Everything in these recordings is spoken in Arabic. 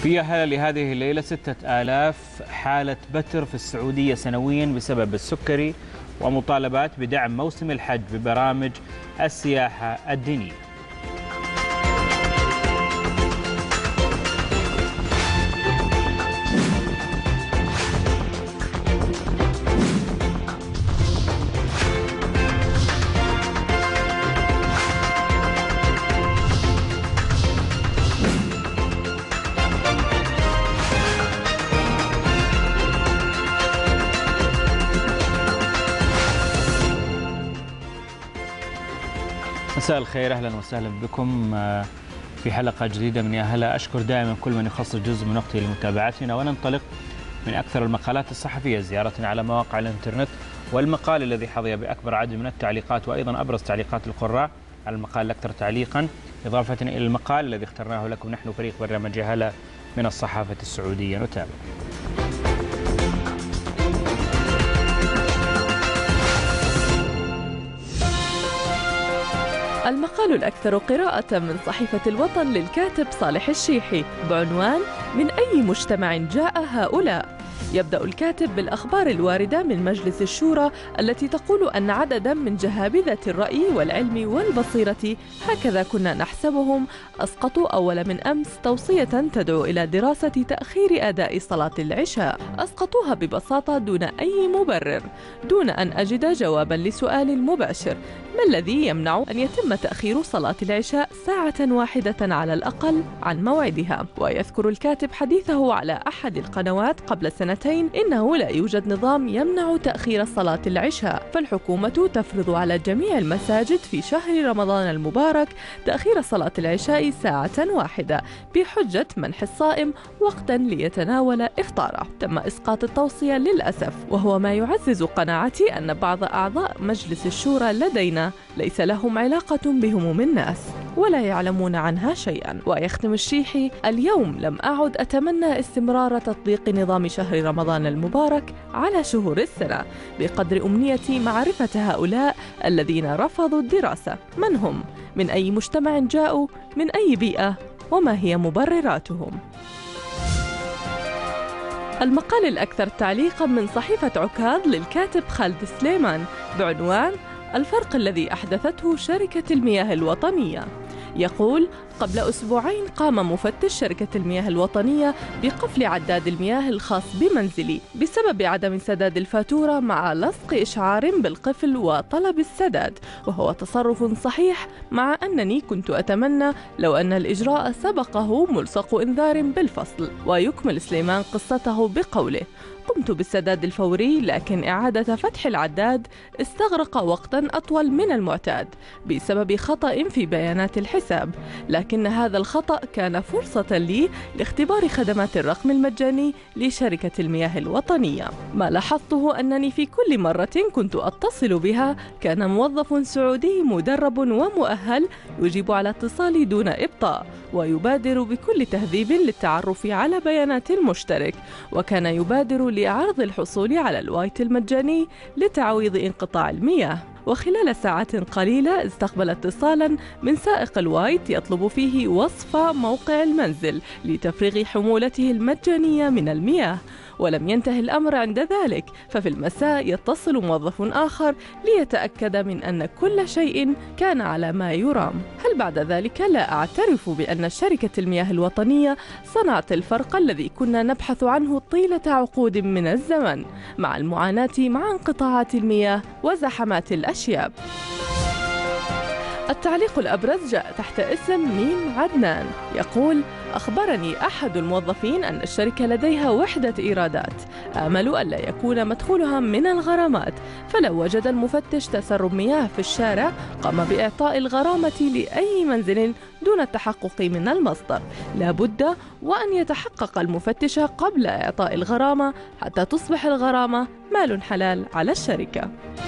في هلا لهذه الليلة 6000 حالة بتر في السعودية سنويا بسبب السكري، ومطالبات بدعم موسم الحج ببرامج السياحة الدينية. مساء الخير، اهلا وسهلا بكم في حلقه جديده من يا هلا. اشكر دائما كل من يخصص جزء من وقته لمتابعتنا، وننطلق من اكثر المقالات الصحفيه زيارتنا على مواقع الانترنت، والمقال الذي حظي باكبر عدد من التعليقات وايضا ابرز تعليقات القراء على المقال الاكثر تعليقا، اضافه الى المقال الذي اخترناه لكم نحن فريق برنامج يا هلا من الصحافه السعوديه. نتابع. المقال الأكثر قراءة من صحيفة الوطن للكاتب صالح الشيحي بعنوان من أي مجتمع جاء هؤلاء؟ يبدأ الكاتب بالأخبار الواردة من مجلس الشورى التي تقول أن عددا من جهابذة الرأي والعلم والبصيرة، هكذا كنا نحسبهم، أسقطوا أول من أمس توصية تدعو إلى دراسة تأخير أداء صلاة العشاء. أسقطوها ببساطة دون أي مبرر، دون أن أجد جوابا لسؤال مباشر: ما الذي يمنع أن يتم تأخير صلاة العشاء ساعة واحدة على الأقل عن موعدها؟ ويذكر الكاتب حديثه على أحد القنوات قبل سنتين إنه لا يوجد نظام يمنع تأخير صلاة العشاء، فالحكومة تفرض على جميع المساجد في شهر رمضان المبارك تأخير صلاة العشاء ساعة واحدة بحجة منح الصائم وقتا ليتناول إفطاره. تم إسقاط التوصية للأسف، وهو ما يعزز قناعتي أن بعض أعضاء مجلس الشورى لدينا ليس لهم علاقة بهموم الناس ولا يعلمون عنها شيئا. ويختم الشيحي: اليوم لم أعد أتمنى استمرار تطبيق نظام شهر رمضان المبارك على شهور السنة بقدر أمنيتي معرفة هؤلاء الذين رفضوا الدراسة. من هم؟ من أي مجتمع جاءوا؟ من أي بيئة؟ وما هي مبرراتهم؟ المقال الأكثر تعليقا من صحيفة عكاظ للكاتب خالد سليمان بعنوان الفرق الذي أحدثته شركة المياه الوطنية. يقول: قبل أسبوعين قام مفتش شركة المياه الوطنية بقفل عداد المياه الخاص بمنزلي بسبب عدم سداد الفاتورة مع لصق إشعار بالقفل وطلب السداد، وهو تصرف صحيح، مع أنني كنت أتمنى لو أن الإجراء سبقه ملصق إنذار بالفصل. ويكمل سليمان قصته بقوله: قمت بالسداد الفوري، لكن إعادة فتح العداد استغرق وقتا أطول من المعتاد بسبب خطأ في بيانات الحساب، لكن هذا الخطأ كان فرصة لي لاختبار خدمات الرقم المجاني لشركة المياه الوطنية. ما لاحظته أنني في كل مرة كنت أتصل بها كان موظف سعودي مدرب ومؤهل يجيب على اتصالي دون إبطاء، ويبادر بكل تهذيب للتعرف على بيانات المشترك، وكان يبادر لعرض الحصول على الوايت المجاني لتعويض انقطاع المياه. وخلال ساعات قليلة استقبل اتصالا من سائق الوايت يطلب فيه وصف موقع المنزل لتفريغ حمولته المجانية من المياه. ولم ينتهي الأمر عند ذلك، ففي المساء يتصل موظف آخر ليتأكد من أن كل شيء كان على ما يرام. هل بعد ذلك لا أعترف بأن شركة المياه الوطنية صنعت الفرق الذي كنا نبحث عنه طيلة عقود من الزمن مع المعاناة مع انقطاعات المياه وزحمات الأشياب؟ التعليق الأبرز جاء تحت اسم ميم عدنان، يقول: أخبرني أحد الموظفين أن الشركة لديها وحدة إيرادات، آمل ألا يكون مدخولها من الغرامات، فلو وجد المفتش تسرب مياه في الشارع قام بإعطاء الغرامة لأي منزل دون التحقق من المصدر. لا بد وأن يتحقق المفتش قبل إعطاء الغرامة حتى تصبح الغرامة مال حلال على الشركة.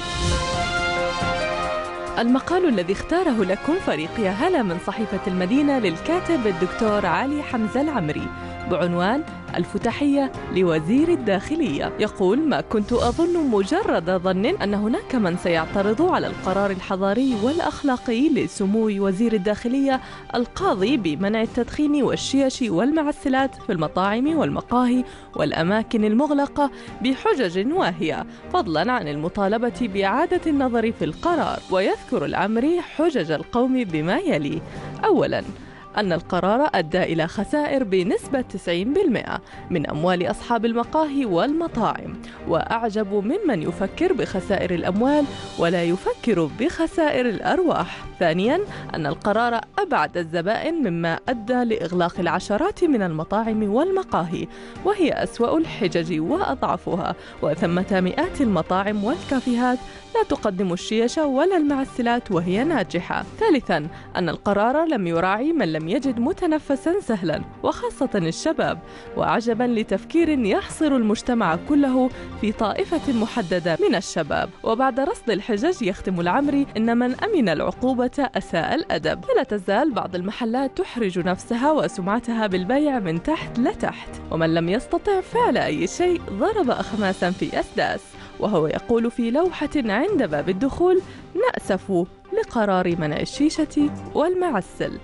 المقال الذي اختاره لكم فريق يا هلا من صحيفة المدينة للكاتب الدكتور علي حمزة العمري بعنوان ألف تحية لوزير الداخلية. يقول: ما كنت أظن مجرد ظن أن هناك من سيعترض على القرار الحضاري والأخلاقي لسمو وزير الداخلية القاضي بمنع التدخين والشيش والمعسلات في المطاعم والمقاهي والأماكن المغلقة بحجج واهية، فضلا عن المطالبة بإعادة النظر في القرار. ويذكر العمري حجج القوم بما يلي: أولاً، أن القرار أدى إلى خسائر بنسبة 90% من أموال أصحاب المقاهي والمطاعم، وأعجب ممن يفكر بخسائر الأموال ولا يفكر بخسائر الأرواح. ثانياً، أن القرار أبعد الزبائن مما أدى لإغلاق العشرات من المطاعم والمقاهي، وهي أسوأ الحجج وأضعفها، وثمة مئات المطاعم والكافيهات لا تقدم الشيش ولا المعسلات وهي ناجحة. ثالثاً، أن القرار لم يراعي من لم يجد متنفساً سهلاً، وخاصة الشباب، وعجباً لتفكير يحصر المجتمع كله في طائفة محددة من الشباب. وبعد رصد الحجج يختم العمري: إن من أمن العقوبة أساء الأدب. فلا تزال بعض المحلات تحرج نفسها وسمعتها بالبيع من تحت لتحت، ومن لم يستطع فعل أي شيء ضرب أخماساً في أسداس، وهو يقول في لوحة عند باب الدخول: نأسف لقرار منع الشيشة والمعسل.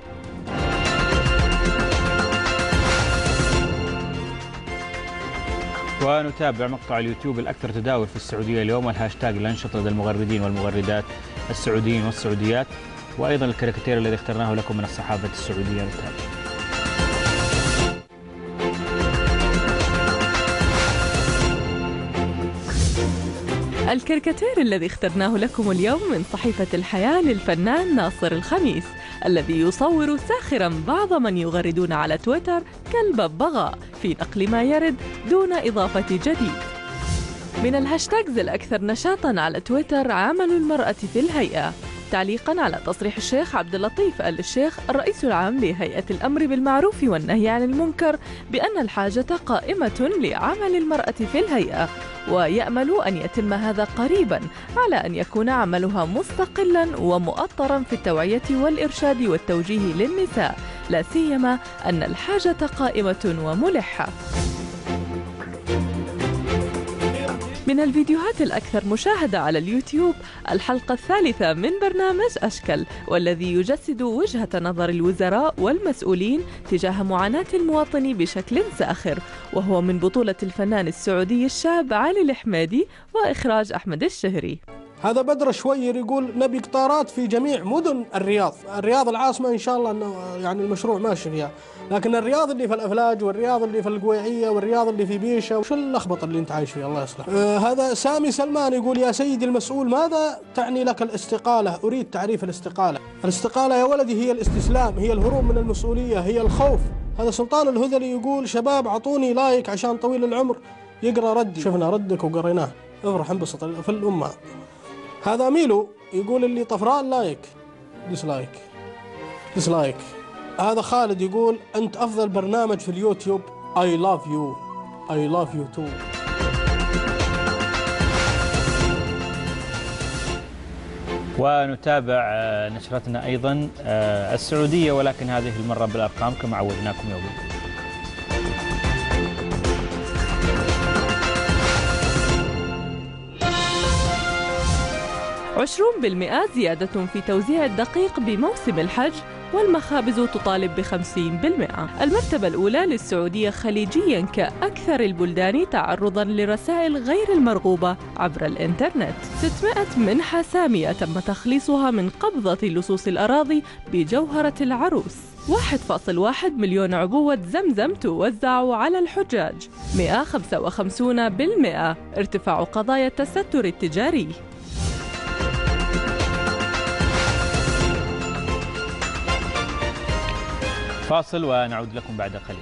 ونتابع مقطع اليوتيوب الأكثر تداول في السعودية اليوم، والهاشتاج الأنشط لدى المغردين والمغردات السعوديين والسعوديات، وأيضا الكاريكاتير الذي اخترناه لكم من الصحافة السعودية. نتابع. الكاريكاتير الذي اخترناه لكم اليوم من صحيفة الحياة للفنان ناصر الخميس، الذي يصور ساخرا بعض من يغردون على تويتر كالببغاء في نقل ما يرد دون إضافة جديد. من الهاشتاجز الأكثر نشاطا على تويتر: عمل المرأة في الهيئة، تعليقا على تصريح الشيخ عبد اللطيف آل الشيخ الرئيس العام لهيئة الأمر بالمعروف والنهي عن المنكر بأن الحاجة قائمة لعمل المرأة في الهيئة، ويأمل أن يتم هذا قريبا، على أن يكون عملها مستقلا ومؤطرا في التوعية والإرشاد والتوجيه للنساء، لا سيما أن الحاجة قائمة وملحة. من الفيديوهات الأكثر مشاهدة على اليوتيوب الحلقة الثالثة من برنامج أشكال، والذي يجسد وجهة نظر الوزراء والمسؤولين تجاه معاناة المواطن بشكل ساخر، وهو من بطولة الفنان السعودي الشاب علي الحميدي وإخراج أحمد الشهري. هذا بدر شوير يقول: نبي قطارات في جميع مدن الرياض العاصمة، إن شاء الله أنه يعني المشروع ماشي فيها، لكن الرياض اللي في الأفلاج والرياض اللي في القويعية والرياض اللي في بيشة، وش اللخبطة اللي أنت عايش فيها؟ الله يصلح. هذا سامي سلمان يقول: يا سيدي المسؤول، ماذا تعني لك الاستقالة؟ أريد تعريف الاستقالة. الاستقالة يا ولدي هي الاستسلام، هي الهروب من المسؤولية، هي الخوف. هذا سلطان الهذلي يقول: شباب عطوني لايك عشان طويل العمر يقرأ ردي. شفنا ردك وقريناه، افرح انبسط في الأمة. هذا ميلو يقول: اللي طفران لايك، ديسلايك. هذا خالد يقول: أنت أفضل برنامج في اليوتيوب، I love you too. ونتابع نشرتنا أيضا السعودية، ولكن هذه المرة بالأرقام كما عودناكم يوميا. 20% زيادة في توزيع الدقيق بموسم الحج، والمخابز تطالب ب50%. المرتبة الأولى للسعودية خليجياً كأكثر البلدان تعرضاً لرسائل غير المرغوبة عبر الإنترنت. 600 منحة سامية تم تخليصها من قبضة لصوص الأراضي بجوهرة العروس. 1.1 مليون عبوة زمزم توزع على الحجاج. 155% ارتفاع قضايا التستر التجاري. فاصل ونعود لكم بعد قليل.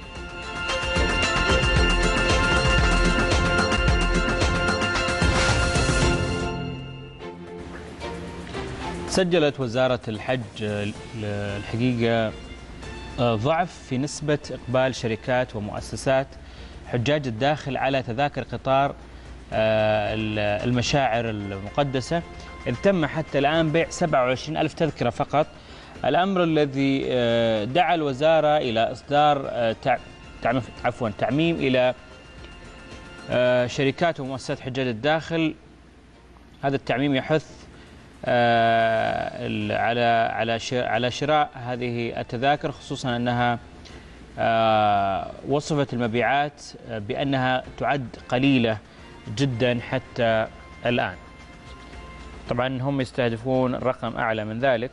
سجلت وزارة الحج الحقيقة ضعف في نسبة إقبال شركات ومؤسسات حجاج الداخل على تذاكر قطار المشاعر المقدسة، إذ تم حتى الآن بيع 27,000 تذكرة فقط، الأمر الذي دعا الوزارة إلى إصدار تعميم إلى شركات ومؤسسات حجاج الداخل. هذا التعميم يحث على شراء هذه التذاكر، خصوصا أنها وصفت المبيعات بأنها تعد قليلة جدا حتى الآن. طبعا هم يستهدفون رقم أعلى من ذلك.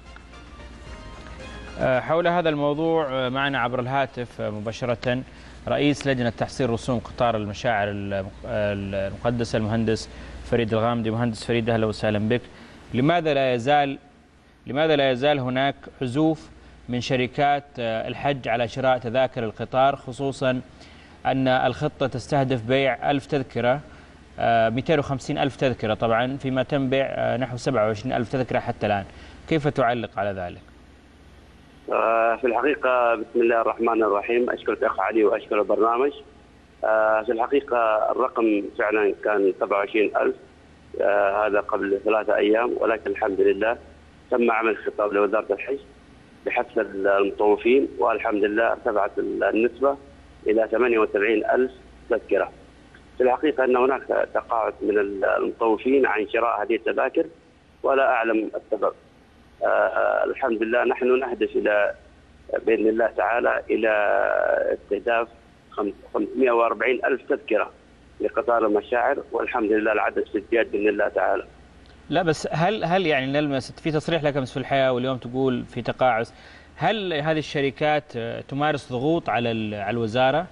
حول هذا الموضوع معنا عبر الهاتف مباشرة رئيس لجنة تحصيل رسوم قطار المشاعر المقدسة المهندس فريد الغامدي. مهندس فريد، أهلا وسهلا بك. لماذا لا يزال هناك عزوف من شركات الحج على شراء تذاكر القطار، خصوصا أن الخطة تستهدف بيع 1000 تذكرة، 250,000 تذكرة طبعا، فيما تم بيع نحو 27,000 تذكرة حتى الآن. كيف تعلق على ذلك؟ في الحقيقة بسم الله الرحمن الرحيم، أشكرك أخ علي وأشكر البرنامج. في الحقيقة الرقم فعلا كان 27,000، هذا قبل 3 أيام، ولكن الحمد لله تم عمل خطاب لوزارة الحج بحث المطوفين، والحمد لله ارتفعت النسبة إلى 78,000 تذكرة. في الحقيقة أن هناك تقاعد من المطوفين عن شراء هذه التذاكر ولا أعلم السبب. الحمد لله نحن نهدف إلى بإذن الله تعالى إلى استهداف 540,000 تذكرة لقطار المشاعر، والحمد لله العدد في ازدياد بإذن الله تعالى. لا بس هل يعني نلمس في تصريح لك امس في الحياة واليوم تقول في تقاعس، هل هذه الشركات تمارس ضغوط على الوزارة؟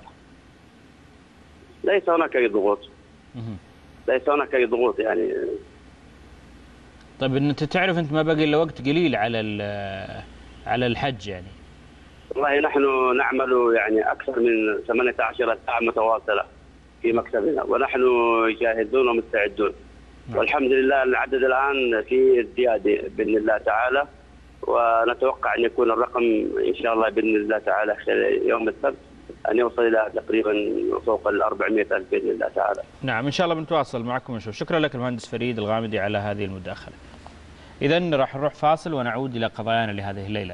ليس هناك أي ضغوط. ليس هناك أي ضغوط يعني. طيب انت تعرف انت ما باقي الا وقت قليل على الحج يعني. والله نحن نعمل يعني اكثر من 18 ساعة متواصلة في مكتبنا، ونحن جاهزون ومستعدون. والحمد لله العدد الآن في ازدياد بإذن الله تعالى، ونتوقع أن يكون الرقم إن شاء الله بإذن الله تعالى خلال يوم السبت أن يوصل إلى تقريبا فوق 400,000 بإذن الله تعالى. نعم إن شاء الله بنتواصل معكم ونشوف. شكرا لك المهندس فريد الغامدي على هذه المداخلة. إذن راح نروح فاصل ونعود إلى قضايانا لهذه الليلة.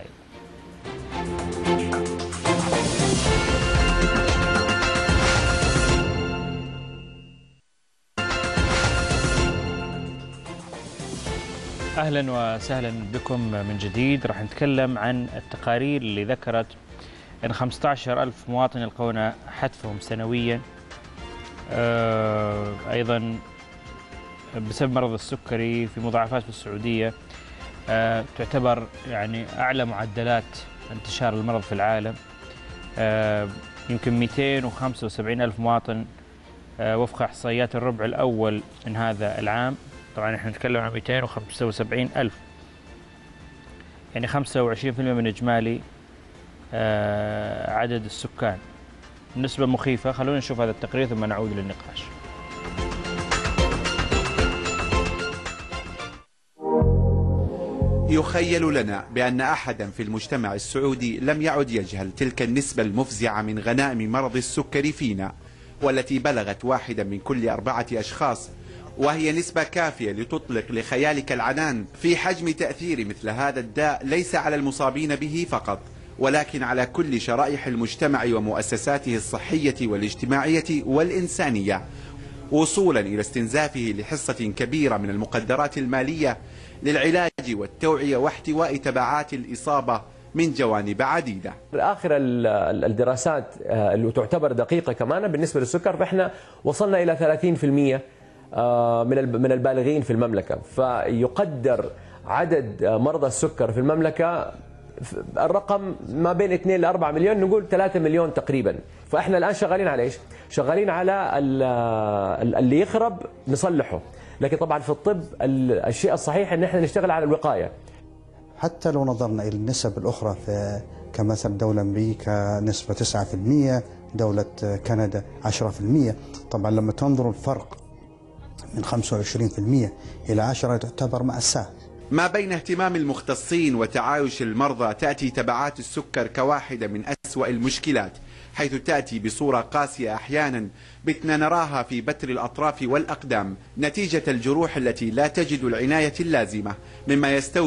أهلا وسهلا بكم من جديد. راح نتكلم عن التقارير اللي ذكرت أن 15,000 مواطن يلقون حتفهم سنويا أيضا بسبب مرض السكري في مضاعفات في السعودية. تعتبر يعني أعلى معدلات انتشار المرض في العالم. يمكن 275,000 مواطن وفق إحصائيات الربع الأول من هذا العام. طبعا احنا نتكلم عن 275,000، يعني 25% من إجمالي عدد السكان. نسبة مخيفة. خلونا نشوف هذا التقرير ثم نعود للنقاش. يخيل لنا بأن أحدا في المجتمع السعودي لم يعد يجهل تلك النسبة المفزعة من غنائم مرض السكري فينا، والتي بلغت 1 من كل 4 أشخاص، وهي نسبة كافية لتطلق لخيالك العنان في حجم تأثير مثل هذا الداء ليس على المصابين به فقط، ولكن على كل شرائح المجتمع ومؤسساته الصحية والاجتماعية والإنسانية، وصولا إلى استنزافه لحصة كبيرة من المقدرات المالية للعلاج والتوعية واحتواء تبعات الإصابة من جوانب عديدة. آخر الدراسات اللي تعتبر دقيقة كمان بالنسبة للسكر، فإحنا وصلنا إلى 30% من البالغين في المملكة، فيقدر عدد مرضى السكر في المملكة الرقم ما بين 2 ل 4 مليون، نقول 3 مليون تقريبا. فإحنا الآن شغالين على إيش؟ شغالين على اللي يخرب نصلحه، لكن طبعا في الطب الشيء الصحيح ان احنا نشتغل على الوقايه. حتى لو نظرنا الى النسب الاخرى في كمثل دولة امريكا نسبة 9%، دولة كندا 10%. طبعا لما تنظروا الفرق من 25% إلى 10 تعتبر مأساة. ما بين اهتمام المختصين وتعايش المرضى تأتي تبعات السكر كواحدة من أسوأ المشكلات، حيث تأتي بصورة قاسية أحيانا بتنا نراها في بتر الأطراف والأقدام نتيجة الجروح التي لا تجد العناية اللازمة، مما يستوجب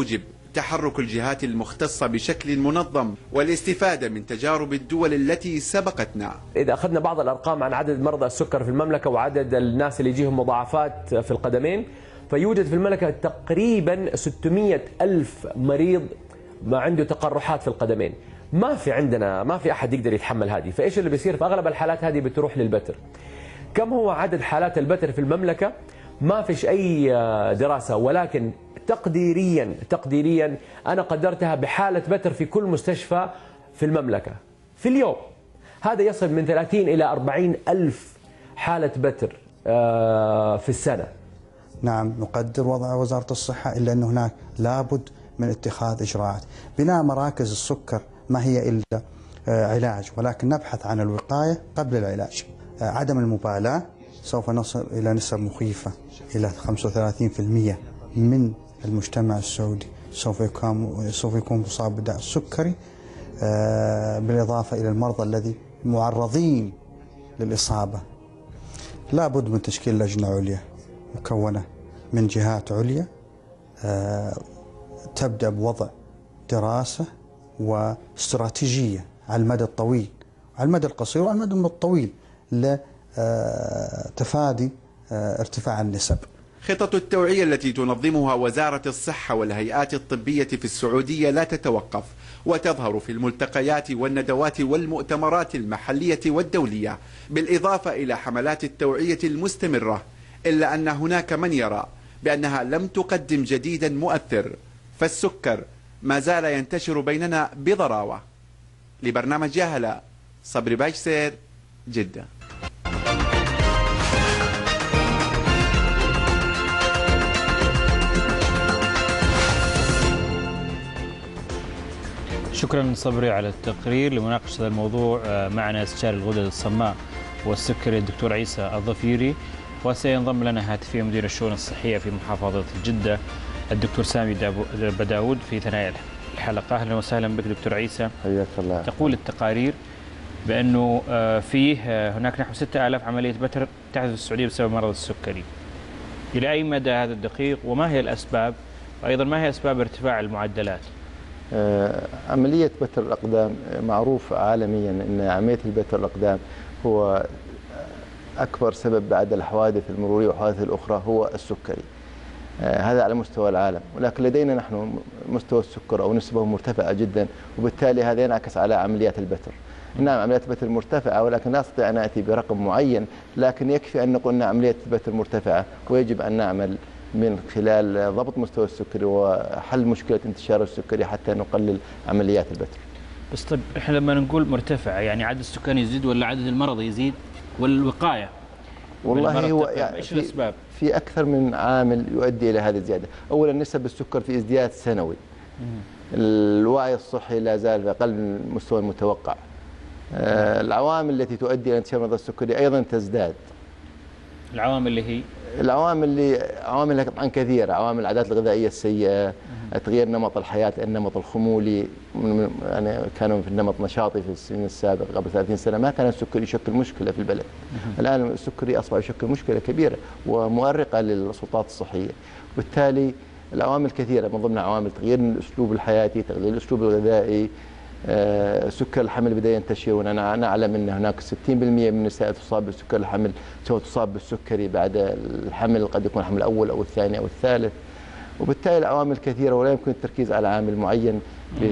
تحرك الجهات المختصة بشكل منظم والاستفادة من تجارب الدول التي سبقتنا. إذا أخذنا بعض الأرقام عن عدد مرضى السكر في المملكة وعدد الناس اللي يجيهم مضاعفات في القدمين، فيوجد في المملكة تقريبا 600 ألف مريض ما عنده تقرحات في القدمين. ما في أحد يقدر يتحمل هذه، فإيش اللي بيصير؟ في أغلب الحالات هذه بتروح للبتر. كم هو عدد حالات البتر في المملكة؟ ما فيش أي دراسة، ولكن تقديريا أنا قدرتها بحالة بتر في كل مستشفى في المملكة في اليوم. هذا يصل من 30 إلى 40 ألف حالة بتر في السنة. نعم، نقدر وضع وزارة الصحة، إلا أن هناك لابد من اتخاذ إجراءات. بناء مراكز السكر ما هي إلا علاج، ولكن نبحث عن الوقاية قبل العلاج. عدم المبالاة سوف نصل إلى نسب مخيفة، إلى 35% من المجتمع السعودي سوف يكون مصاب بالداء السكري، بالإضافة إلى المرضى الذي معرضين للإصابة. لا بد من تشكيل لجنة عليا مكونة من جهات عليا تبدأ بوضع دراسة واستراتيجية على المدى الطويل، على المدى القصير وعلى المدى الطويل، لتفادي ارتفاع النسب. خطط التوعية التي تنظمها وزارة الصحة والهيئات الطبية في السعودية لا تتوقف، وتظهر في الملتقيات والندوات والمؤتمرات المحلية والدولية، بالإضافة إلى حملات التوعية المستمرة، إلا أن هناك من يرى بأنها لم تقدم جديدا مؤثر، فالسكر ما زال ينتشر بيننا بضراوة. لبرنامج جاهلة، صبري باجسير، جدة. شكرا صبري على التقرير. لمناقشة هذا الموضوع معنا استشاري الغدد الصماء والسكري الدكتور عيسى الظفيري، وسينضم لنا هاتفيا مدير الشؤون الصحية في محافظة جدة الدكتور سامي بداود في ثنايا الحلقة. أهلا وسهلا بك دكتور عيسى. حياك الله. تقول التقارير بأنه فيه هناك نحو 6000 عملية بتر تحدث في السعودية بسبب مرض السكري. إلى أي مدى هذا الدقيق، وما هي الأسباب، وأيضا ما هي أسباب ارتفاع المعدلات؟ عملية بتر الأقدام معروف عالميا أن عملية البتر الأقدام هو أكبر سبب بعد الحوادث المرورية والحوادث الأخرى هو السكري. هذا على مستوى العالم، ولكن لدينا نحن مستوى السكر أو نسبه مرتفعة جدا، وبالتالي هذا ينعكس على عمليات البتر. نعم، عمليات البتر مرتفعة، ولكن لا أستطيع أن أتي برقم معين، لكن يكفي أن نقول أن عملية البتر مرتفعة، ويجب أن نعمل من خلال ضبط مستوى السكري وحل مشكلة انتشار السكري حتى نقلل عمليات البتر. بس طيب احنا لما نقول مرتفعة يعني عدد السكان يزيد ولا عدد المرضى يزيد ولا الوقاية؟ والله هو يعني ايش الاسباب؟ في اكثر من عامل يؤدي الى هذه الزيادة. اولا نسب السكر في ازدياد سنوي. الوعي الصحي لا زال في اقل من المستوى المتوقع. العوامل التي تؤدي الى انتشار مرض السكري ايضا تزداد. العوامل اللي هي عوامل طبعا كثيره، عوامل العادات الغذائيه السيئه، تغيير نمط الحياه، النمط الخمولي. يعني كانوا في النمط نشاطي في السنين السابقه قبل 30 سنه ما كان السكري يشكل مشكله في البلد. الان السكري اصبح يشكل مشكله كبيره ومؤرقه للسلطات الصحيه، وبالتالي العوامل كثيره، من ضمنها عوامل تغيير الاسلوب الحياتي، تغيير الاسلوب الغذائي. سكر الحمل بدا ينتشر، وانا نعلم ان هناك 60% من النساء تصاب بسكر الحمل سوف تصاب بالسكري بعد الحمل، قد يكون الحمل الاول او الثاني او الثالث. وبالتالي العوامل كثيره ولا يمكن التركيز على عامل معين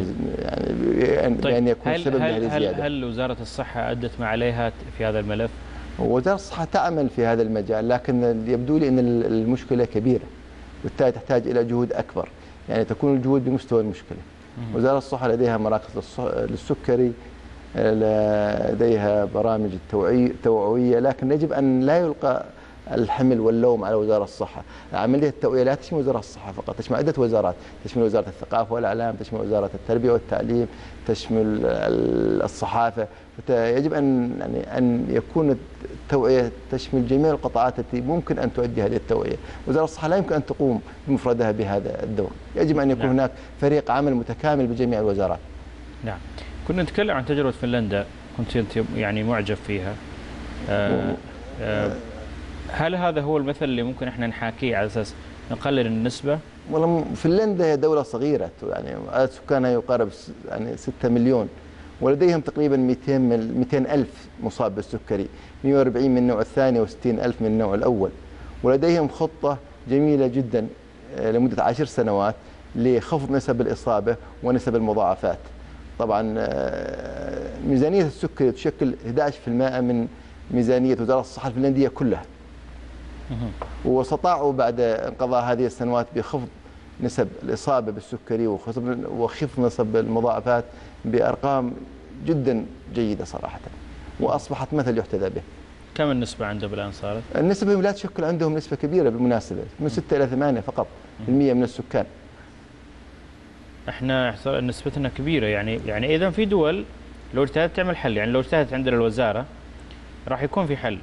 يعني بان يكون سبب لهذه الزياده. هل وزاره الصحه ادت ما عليها في هذا الملف؟ وزاره الصحه تعمل في هذا المجال، لكن يبدو لي ان المشكله كبيره، وبالتالي تحتاج الى جهود اكبر، يعني تكون الجهود بمستوى المشكله. وزارة الصحة لديها مراكز للسكري، لديها برامج توعوية، لكن يجب أن لا يلقى الحمل واللوم على وزارة الصحة. عملية التوعية لا تشمل وزارة الصحة فقط، تشمل عدة وزارات، تشمل وزارة الثقافة والإعلام، تشمل وزارة التربية والتعليم، تشمل الصحافة. يجب أن يكون التوعية تشمل جميع القطاعات التي ممكن أن تؤدي هذه التوعية. وزارة الصحة لا يمكن أن تقوم بمفردها بهذا الدور، يجب أن يكون هناك فريق عمل متكامل بجميع الوزارات. نعم. كنا نتكلم عن تجربة فنلندا، كنت أنت يعني معجب فيها. هل هذا هو المثل اللي ممكن احنا نحاكيه على أساس نقلل النسبة، والله فنلندا هي دولة صغيرة، يعني عدد سكانها يقارب يعني 6 مليون، ولديهم تقريبا 200 ألف مصاب بالسكري، 140 من النوع الثاني و60 ألف من النوع الأول. ولديهم خطة جميلة جدا لمدة 10 سنوات لخفض نسب الإصابة ونسب المضاعفات. طبعا ميزانية السكري تشكل 11% من ميزانية وزارة الصحة الفنلندية كلها، واستطاعوا بعد انقضاء هذه السنوات بخفض نسب الإصابة بالسكري وخفض نسب المضاعفات بأرقام جدا جيدة صراحة، وأصبحت مثل يحتذى به. كم النسبة عندهم الآن صارت؟ النسبة لا تشكل عندهم نسبة كبيرة بالمناسبة، من 6 إلى 8 فقط المية من السكان. احنا نسبتنا كبيرة، يعني إذا في دول لو اجتهدت تعمل حل، يعني لو اجتهدت عندنا الوزارة راح يكون في حل.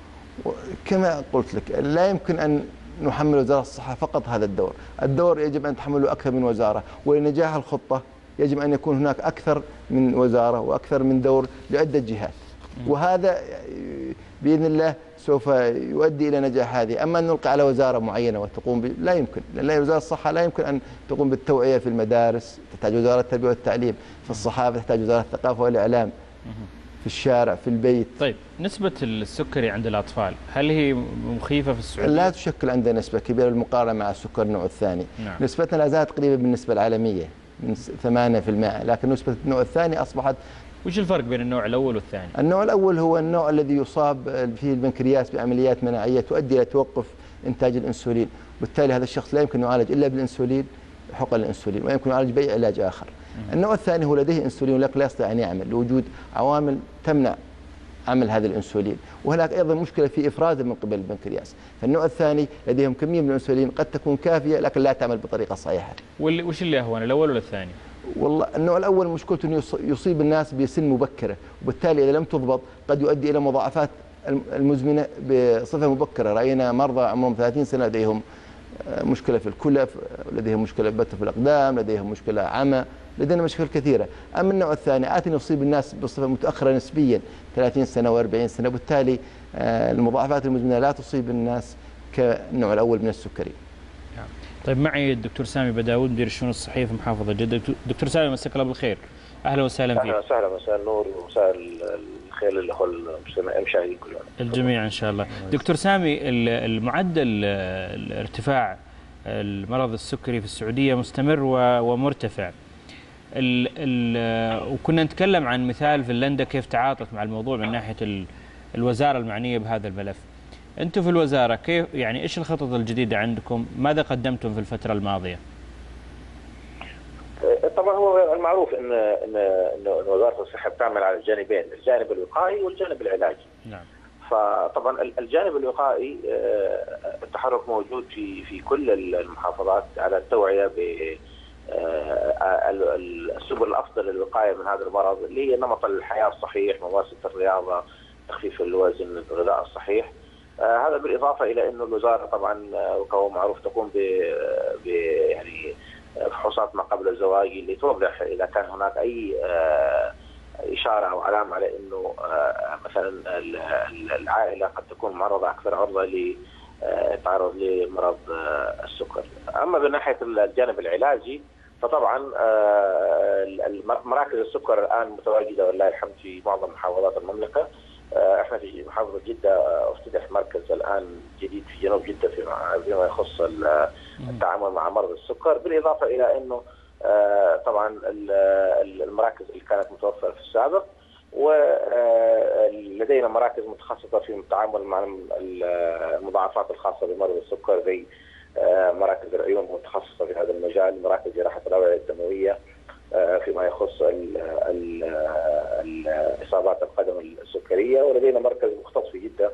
كما قلت لك لا يمكن أن نحمل وزارة الصحة فقط هذا الدور، الدور يجب أن تحمله أكثر من وزارة، ولنجاح الخطة يجب أن يكون هناك أكثر من وزارة وأكثر من دور لعدة جهات، وهذا بإذن الله سوف يؤدي إلى نجاح هذه. أما أن نلقي على وزارة معينة وتقوم لا يمكن، لأن وزارة الصحة لا يمكن أن تقوم بالتوعية في المدارس، تحتاج وزارة التربية والتعليم، في الصحافة تحتاج وزارة الثقافة والإعلام، في الشارع، في البيت. طيب نسبة السكري عند الأطفال هل هي مخيفة في السعودية؟ لا تشكل عندنا نسبة كبيرة بالمقارنة مع السكر النوع الثاني. نعم. نسبتنا لا زالت قريبة بالنسبة العالمية من 8%، لكن نسبة النوع الثاني أصبحت. وش الفرق بين النوع الأول والثاني؟ النوع الأول هو النوع الذي يصاب فيه البنكرياس بعمليات مناعية تؤدي إلى توقف إنتاج الأنسولين، وبالتالي هذا الشخص لا يمكن يعالج إلا بالأنسولين، حقن الأنسولين، ويمكن يعالج بأي علاج آخر. النوع الثاني هو لديه أنسولين ولكن لا يستطيع أن يعمل لوجود عوامل تمنع عمل هذا الأنسولين، وهناك أيضا مشكلة في إفرازه من قبل البنكرياس. فالنوع الثاني لديهم كمية من الأنسولين قد تكون كافية لكن لا تعمل بطريقة صحيحة. وش اللي أهون الأول ولا الثاني؟ والله النوع الأول مشكلته أنه يصيب الناس بسن مبكرة، وبالتالي إذا لم تضبط قد يؤدي إلى مضاعفات المزمنة بصفة مبكرة. رأينا مرضى عمرهم 30 سنة لديهم مشكلة في الكلى، لديهم مشكلة بتة في الأقدام، لديهم مشكلة عمى، لدينا مشاكل كثيرة. أما النوع الثاني عادة يصيب الناس بصفة متأخرة نسبيا 30 سنة و40 سنة، وبالتالي المضاعفات المزمنة لا تصيب الناس كالنوع الأول من السكري. طيب معي الدكتور سامي بداود مدير الشؤون الصحية في محافظة جدة. دكتور سامي مساك الله بالخير، أهلا وسهلا فيك. أهلا وسهلا، مساء النور ومساء الخير للأخوة المشاهدين كلهم. الجميع إن شاء الله. دكتور سامي، المعدل ارتفاع المرض السكري في السعودية مستمر ومرتفع. وكنا نتكلم عن مثال فنلندا كيف تعاطت مع الموضوع من ناحية الوزارة المعنية بهذا الملف. أنتم في الوزارة كيف، يعني إيش الخطط الجديدة عندكم؟ ماذا قدمتم في الفترة الماضية؟ طبعا هو المعروف ان وزارة الصحة بتعمل على الجانبين، الجانب الوقائي والجانب العلاجي. نعم. فطبعا الجانب الوقائي التحرك موجود في كل المحافظات على التوعية ب السبل الافضل للوقايه من هذا المرض، اللي هي نمط الحياه الصحيح، ممارسه الرياضه، تخفيف الوزن، الغذاء الصحيح. هذا بالاضافه الى انه الوزاره طبعا وكما معروف تقوم ب يعني فحوصات ما قبل الزواج اللي توضح اذا كان هناك اي اشاره او علامه على انه مثلا العائله قد تكون معرضه اكثر عرضه للتعرض لمرض السكر. اما من ناحيه الجانب العلاجي فطبعا مراكز السكر الان متواجده والله الحمد في معظم محافظات المملكه. احنا في محافظه جده افتتح مركز الان جديد في جنوب جده فيما يخص التعامل مع مرض السكر، بالاضافه الى انه طبعا المراكز اللي كانت متوفره في السابق، ولدينا مراكز متخصصه في التعامل مع المضاعفات الخاصه بمرض السكر زي مراكز العيون متخصصه في هذا المجال، مراكز جراحه الاوعيه الدمويه فيما يخص اصابات القدم السكريه، ولدينا مركز مختص في جده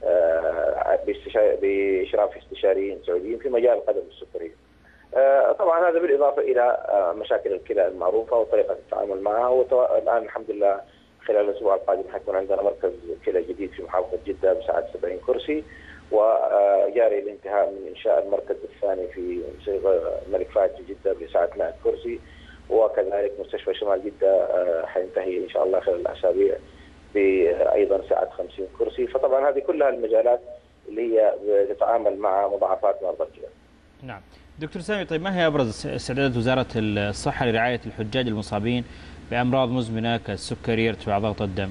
باشراف استشاريين سعوديين في مجال القدم السكريه. طبعا هذا بالاضافه الى مشاكل الكلى المعروفه وطريقه التعامل معها. والان الحمد لله خلال الاسبوع القادم حيكون عندنا مركز كلى جديد في محافظه جده بسعه 70 كرسي، وجاري الانتهاء من انشاء المركز الثاني في الملك فهد في جده بسعه 100 كرسي، وكذلك مستشفى شمال جده حينتهي ان شاء الله خلال الاسابيع بايضا سعه 50 كرسي. فطبعا هذه كلها المجالات اللي هي تتعامل مع مضاعفات مرضى الكلى. نعم. دكتور سامي، طيب ما هي ابرز استعدادات وزاره الصحه لرعايه الحجاج المصابين بامراض مزمنه كالسكري، ارتفاع ضغط الدم؟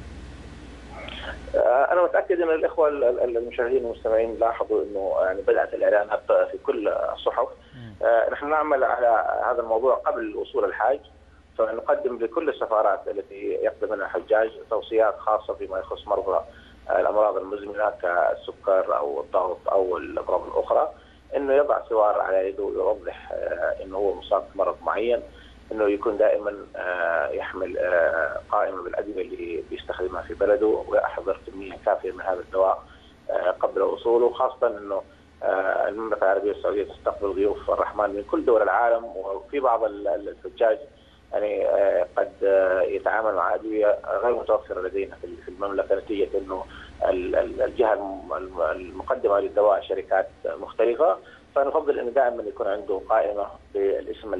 انا متاكد ان الاخوه المشاهدين والمستمعين لاحظوا انه يعني بدات الاعلانات في كل الصحف. نحن نعمل على هذا الموضوع قبل وصول الحاج، فنقدم لكل السفارات التي يقدم منها الحجاج توصيات خاصه فيما يخص مرضى الامراض المزمنه كالسكر او الضغط او الامراض الاخرى، انه يضع سوار على يده ويوضح انه هو مصاب بمرض معين، انه يكون دائما يحمل قائمه بالادويه اللي بيستخدمها في بلده، ويحضر كميه كافيه من هذا الدواء قبل وصوله، خاصه انه المملكه العربيه السعوديه تستقبل ضيوف الرحمن من كل دول العالم، وفي بعض الحجاج يعني قد يتعامل مع ادويه غير متوفره لدينا في المملكه، نتيجه انه الجهه المقدمه للدواء شركات مختلفه، فنفضل انه دائما يكون عنده قائمه بالاسم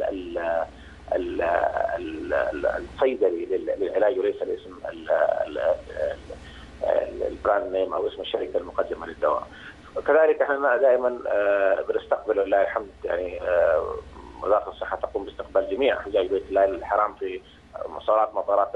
الصيدلي للعلاج وليس الاسم البراند نيم او اسم الشركه المقدمه للدواء. كذلك احنا دائما بنستقبل ولله الحمد، يعني وزاره الصحه تقوم باستقبال جميع حجاج بيت الله الحرام في مطارات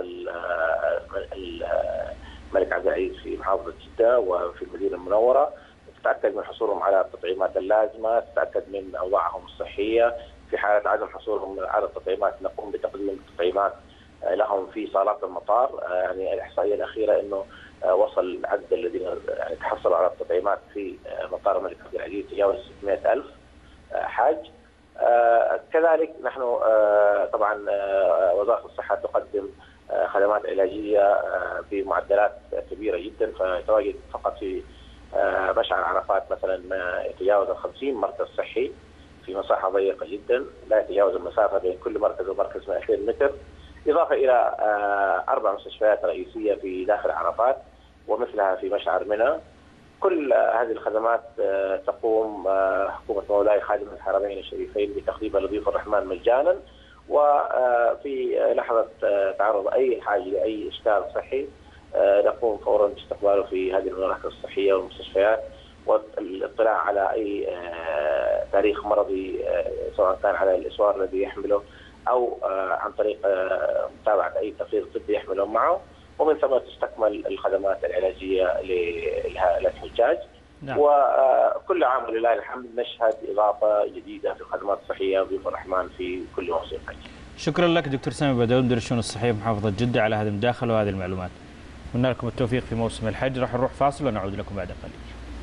الملك عبد العزيز في محافظه جده وفي المدينه المنوره، تتاكد من حصولهم على التطعيمات اللازمه، تتاكد من اوضاعهم الصحيه. في حاله عدم حصولهم على التطعيمات نقوم بتقديم التطعيمات لهم في صالات المطار. يعني الاحصائيه الاخيره انه وصل العدد الذين يعني تحصلوا على التطعيمات في مطار الملك عبد العزيز تجاوز 600,000 حاج. كذلك نحن طبعا وزاره الصحه تقدم خدمات علاجيه بمعدلات كبيره جدا، فيتواجد فقط في مشعر عرفات مثلا ما يتجاوز 50 مركز صحي في مساحه ضيقه جدا، لا يتجاوز المسافه بين كل مركز ومركز 200 متر، اضافه الى 4 مستشفيات رئيسيه في داخل عرفات ومثلها في مشعر منى. كل هذه الخدمات تقوم حكومه مولاي خادم الحرمين الشريفين بتقديمها لضيوف الرحمن مجانا، وفي لحظه تعرض اي حاجه لاي اشكال صحي نقوم فورا باستقباله في هذه المراكز الصحيه والمستشفيات، والاطلاع على اي تاريخ مرضي سواء كان على الاسوار الذي يحمله او عن طريق متابعه اي تقرير طبي يحمله معه، ومن ثم تستكمل الخدمات العلاجيه للحجاج. نعم. وكل عام ولله الحمد نشهد اضافه جديده في الخدمات الصحيه وضيوف الرحمن في كل موسم حج. شكرا لك دكتور سامي بداود مدير الشؤون الصحيه بمحافظه جده على هذه المداخله وهذه المعلومات. اتمنى لكم التوفيق في موسم الحج. راح نروح فاصل ونعود لكم بعد قليل.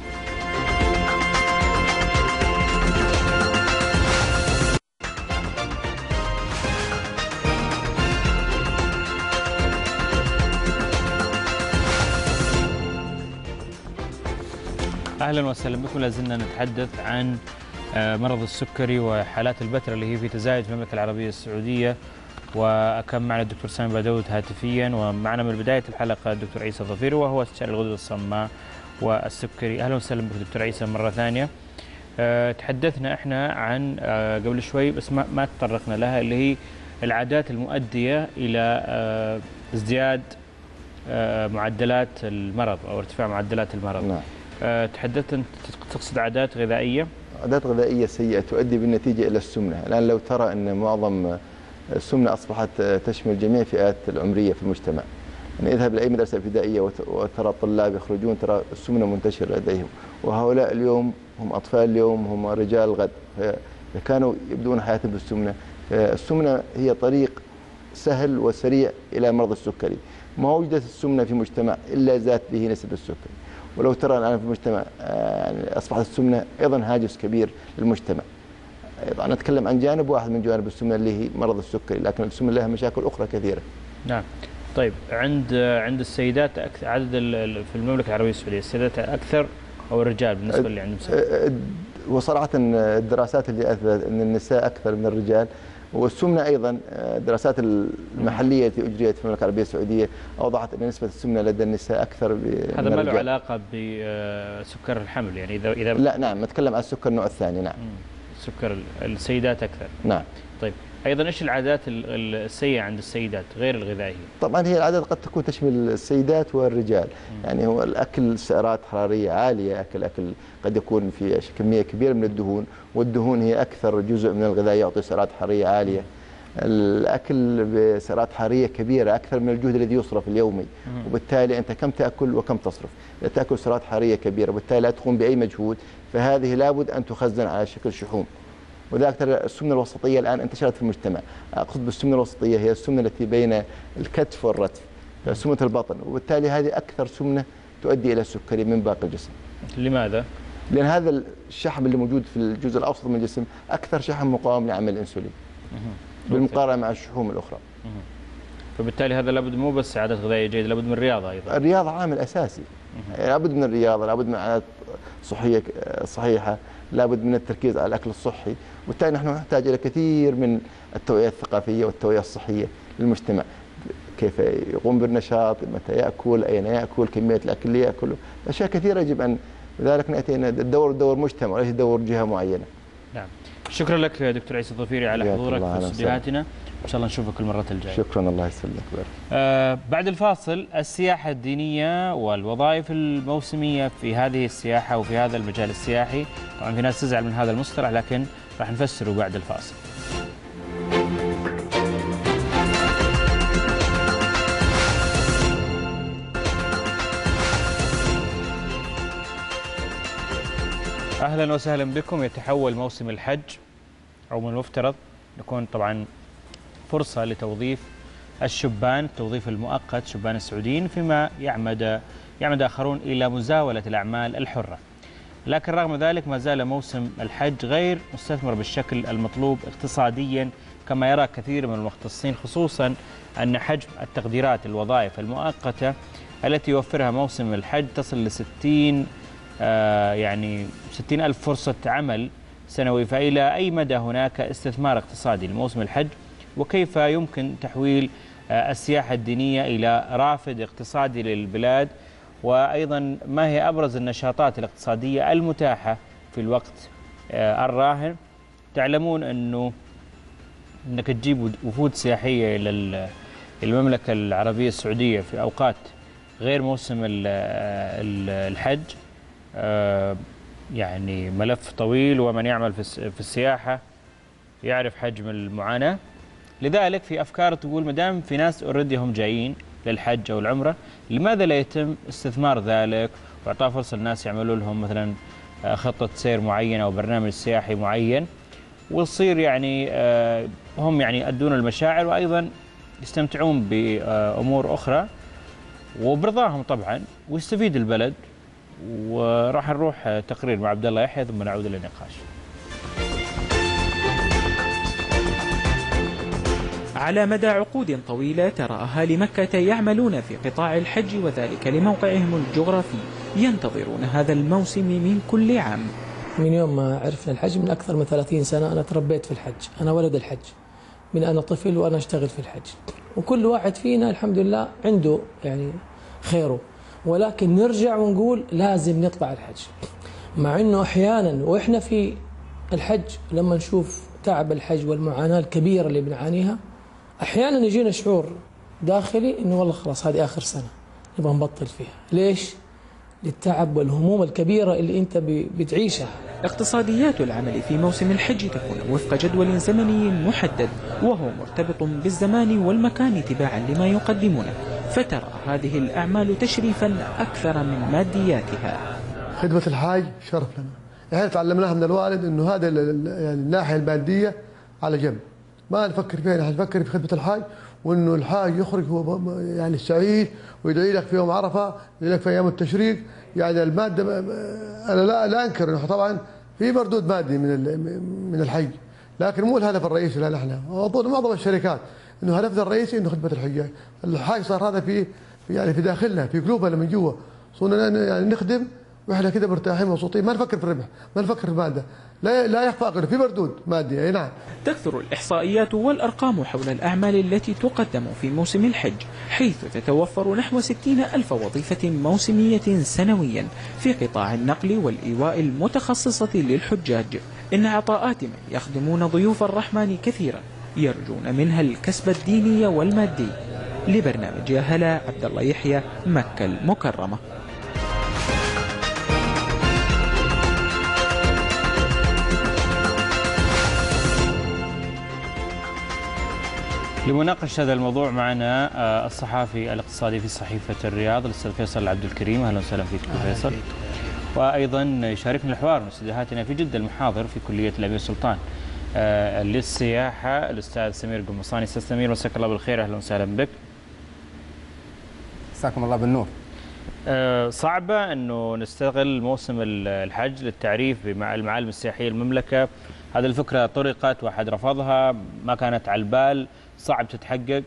اهلا وسهلا بكم. لازلنا نتحدث عن مرض السكري وحالات البتر اللي هي في تزايد في المملكه العربيه السعوديه، وكان معنا الدكتور سامي بداود هاتفيا، ومعنا من بدايه الحلقه الدكتور عيسى الظفيري وهو استشاري الغدد الصماء والسكري. اهلا وسهلا بك دكتور عيسى مره ثانيه. تحدثنا احنا عن قبل شوي بس ما تطرقنا لها، اللي هي العادات المؤديه الى ازدياد معدلات المرض او ارتفاع معدلات المرض. نعم. تحدثت انت تقصد عادات غذائيه؟ عادات غذائيه سيئه تؤدي بالنتيجه الى السمنه. الان لو ترى ان معظم السمنه اصبحت تشمل جميع الفئات العمريه في المجتمع. يعني اذهب لاي مدرسه ابتدائيه وترى الطلاب يخرجون ترى السمنه منتشره لديهم، وهؤلاء اليوم هم اطفال اليوم، هم رجال الغد، فكانوا يبدون حياتهم بالسمنه. فالسمنه هي طريق سهل وسريع الى مرض السكري. ما وجدت السمنه في مجتمع الا زادت به نسبه السكري. ولو ترى الان في المجتمع يعني اصبحت السمنه ايضا هاجس كبير للمجتمع. طبعا نتكلم عن جانب واحد من جوانب السمنه اللي هي مرض السكري، لكن السمنه لها مشاكل اخرى كثيره. نعم. طيب عند السيدات عدد في المملكه العربيه السعوديه السيدات اكثر او الرجال بالنسبه اللي عندهم سكر؟ وصراحه الدراسات اللي اثبتت ان النساء اكثر من الرجال، والسمنه ايضا الدراسات المحليه التي اجريت في المملكه العربيه السعوديه اوضحت ان نسبه السمنه لدى النساء اكثر من الرجال. هذا ما له علاقه بسكر الحمل يعني اذا لا نعم، نتكلم عن السكر النوع الثاني. نعم. سكر السيدات اكثر. نعم. طيب أيضا إيش العادات السيئة عند السيدات غير الغذائية؟ طبعا هي العادات قد تكون تشمل السيدات والرجال. يعني هو الأكل سعرات حرارية عالية، أكل قد يكون في كمية كبيرة من الدهون، والدهون هي أكثر جزء من الغذاء يعطي سعرات حرارية عالية. الأكل بسعرات حرارية كبيرة أكثر من الجهد الذي يصرف اليومي، وبالتالي أنت كم تأكل وكم تصرف. إذا تأكل سعرات حرارية كبيرة وبالتالي لا تقوم بأي مجهود، فهذه لابد أن تخزن على شكل شحوم. وذلك السمنة الوسطية الآن انتشرت في المجتمع. أقصد بالسمنة الوسطية هي السمنة التي بين الكتف والرتف، سمنة البطن، وبالتالي هذه أكثر سمنة تؤدي إلى السكري من باقي الجسم. لماذا؟ لأن هذا الشحم اللي موجود في الجزء الأوسط من الجسم أكثر شحم مقاوم لعمل الأنسولين بالمقارنة مع الشحوم الأخرى. فبالتالي هذا لابد مو بس عادات غذائية جيدة، لابد من الرياضة أيضا. الرياضة عامل أساسي. لابد من الرياضة، لابد من عادات صحية صحيحة، لابد من التركيز على الأكل الصحي، وبالتالي نحن نحتاج إلى كثير من التوعية الثقافية والتوعية الصحية للمجتمع. كيف يقوم بالنشاط، متى يأكل، أين يأكل، كمية الأكل اللي يأكله، أشياء كثيرة يجب أن لذلك نأتي أن دور مجتمع وليس دور جهة معينة. نعم. شكرا لك دكتور عيسى الظفيري على حضورك في استديوهاتنا، إن شاء الله نشوفك المرة الجاية. شكرا، الله يسلمك. بعد الفاصل السياحة الدينية والوظائف الموسمية في هذه السياحة وفي هذا المجال السياحي. طبعا في ناس تزعل من هذا المصطلح لكن راح نفسره بعد الفاصل. أهلا وسهلا بكم. يتحول موسم الحج أو من المفترض يكون طبعا فرصة لتوظيف الشبان، التوظيف المؤقت، شبان السعوديين، فيما يعمد آخرون إلى مزاولة الأعمال الحرة. لكن رغم ذلك ما زال موسم الحج غير مستثمر بالشكل المطلوب اقتصاديا كما يرى كثير من المختصين، خصوصا أن حجم التقديرات الوظائف المؤقتة التي يوفرها موسم الحج تصل ل 60 ألف فرصة عمل سنوي. فإلى أي مدى هناك استثمار اقتصادي لموسم الحج؟ وكيف يمكن تحويل السياحة الدينية إلى رافد اقتصادي للبلاد؟ وأيضا ما هي أبرز النشاطات الاقتصادية المتاحة في الوقت الراهن؟ تعلمون أنك تجيب وفود سياحية إلى المملكة العربية السعودية في أوقات غير موسم الحج يعني ملف طويل، ومن يعمل في السياحة يعرف حجم المعاناة. لذلك في أفكار تقول مدام في ناس اوريدي هم جايين للحج أو العمرة، لماذا لا يتم استثمار ذلك وإعطاء فرصة للناس يعملوا لهم مثلا خطة سير معينة أو برنامج سياحي معين، ويصير يعني هم يعني يؤدون المشاعر وأيضا يستمتعون بأمور أخرى وبرضاهم طبعا، ويستفيد البلد. وراح نروح تقرير مع عبد الله يحيى ثم نعود إلى النقاش. على مدى عقود طويلة ترى أهالي مكة يعملون في قطاع الحج، وذلك لموقعهم الجغرافي، ينتظرون هذا الموسم من كل عام. من يوم ما عرفنا الحج من أكثر من 30 سنة أنا تربيت في الحج، أنا ولد الحج من أنا طفل وأنا أشتغل في الحج، وكل واحد فينا الحمد لله عنده يعني خيره، ولكن نرجع ونقول لازم نطلع الحج، مع أنه أحيانا وإحنا في الحج لما نشوف تعب الحج والمعاناة الكبيرة اللي بنعانيها أحيانا يجينا شعور داخلي إنه والله خلاص هذه آخر سنة نبغى نبطل فيها. ليش؟ للتعب والهموم الكبيرة اللي أنت بتعيشها. اقتصاديات العمل في موسم الحج تكون وفق جدول زمني محدد، وهو مرتبط بالزمان والمكان تباعا لما يقدمونه، فترى هذه الأعمال تشريفا أكثر من مادياتها. خدمة الحاج شرف لنا، احنا تعلمناها من الوالد إنه هذا يعني الناحية المادية على جنب، ما نفكر فيها، نحن نفكر في خدمة الحاج، وإنه الحاج يخرج هو يعني سعيد ويدعي لك في يوم عرفة، يدعي لك في أيام التشريق. يعني المادة أنا لا أنكر إنه طبعا في مردود مادي من الحج، لكن مو الهدف الرئيسي لنا احنا، معظم الشركات إنه هدفنا الرئيسي إنه خدمة الحجاج. الحاج صار هذا في يعني في داخلنا، في قلوبنا من جوا، صرنا يعني نخدم واحنا كده مرتاحين مبسوطين، ما نفكر في الربح، ما نفكر في المادة، لا يخفى أقل في مردود مادي. أي نعم. تكثر الإحصائيات والأرقام حول الأعمال التي تقدم في موسم الحج، حيث تتوفر نحو 60,000 وظيفة موسمية سنويا في قطاع النقل والإيواء المتخصصة للحجاج. إن عطاءات من يخدمون ضيوف الرحمن كثيرا، يرجون منها الكسب الديني والمادي. لبرنامج يا هلا، عبد الله يحيى، مكة المكرمة. لمناقشة هذا الموضوع معنا الصحافي الاقتصادي في صحيفة الرياض الأستاذ فيصل عبد الكريم. أهلا وسهلا فيك فيصل. وأيضا يشاركنا الحوار من استديوهاتنا في جدة المحاضر في كلية الأمير سلطان للسياحة الأستاذ سمير قمصاني. أستاذ سمير مساك الله بالخير، أهلا وسهلا بك. مساكم الله بالنور. صعبة أنه نستغل موسم الحج للتعريف بالمعالم السياحية المملكة. هذه الفكرة طرقت واحد رفضها، ما كانت على البال، صعب تتحقق.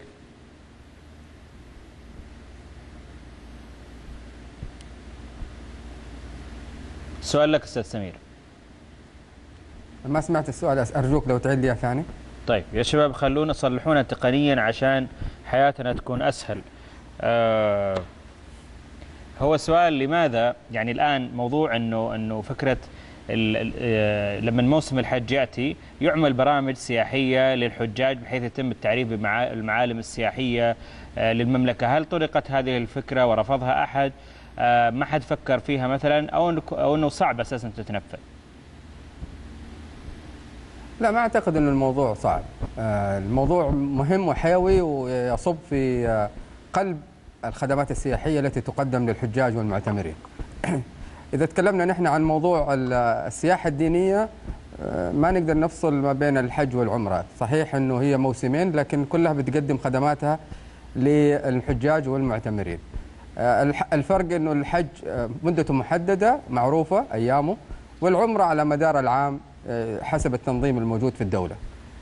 سؤال لك أستاذ سمير. ما سمعت السؤال، أرجوك لو تعيد لي ثاني. طيب يا شباب خلونا صلحونا تقنيا عشان حياتنا تكون أسهل. هو سؤال لماذا يعني الآن موضوع أنه فكرة لما موسم الحج يأتي يعمل برامج سياحية للحجاج بحيث يتم التعريف بالمعالم السياحية للمملكة. هل طرقت هذه الفكرة ورفضها أحد؟ ما حد فكر فيها مثلا، أو أنه صعب أساسا تتنفذ؟ لا، ما أعتقد أن الموضوع صعب. الموضوع مهم وحيوي ويصب في قلب الخدمات السياحية التي تقدم للحجاج والمعتمرين. إذا تكلمنا نحن عن موضوع السياحة الدينية، ما نقدر نفصل ما بين الحج والعمرة. صحيح أنه هي موسمين لكن كلها بتقدم خدماتها للحجاج والمعتمرين. الفرق أنه الحج مدته محددة معروفة أيامه، والعمرة على مدار العام حسب التنظيم الموجود في الدولة.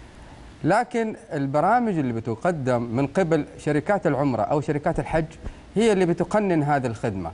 لكن البرامج اللي بتقدم من قبل شركات العمرة أو شركات الحج هي اللي بتقنن هذه الخدمة.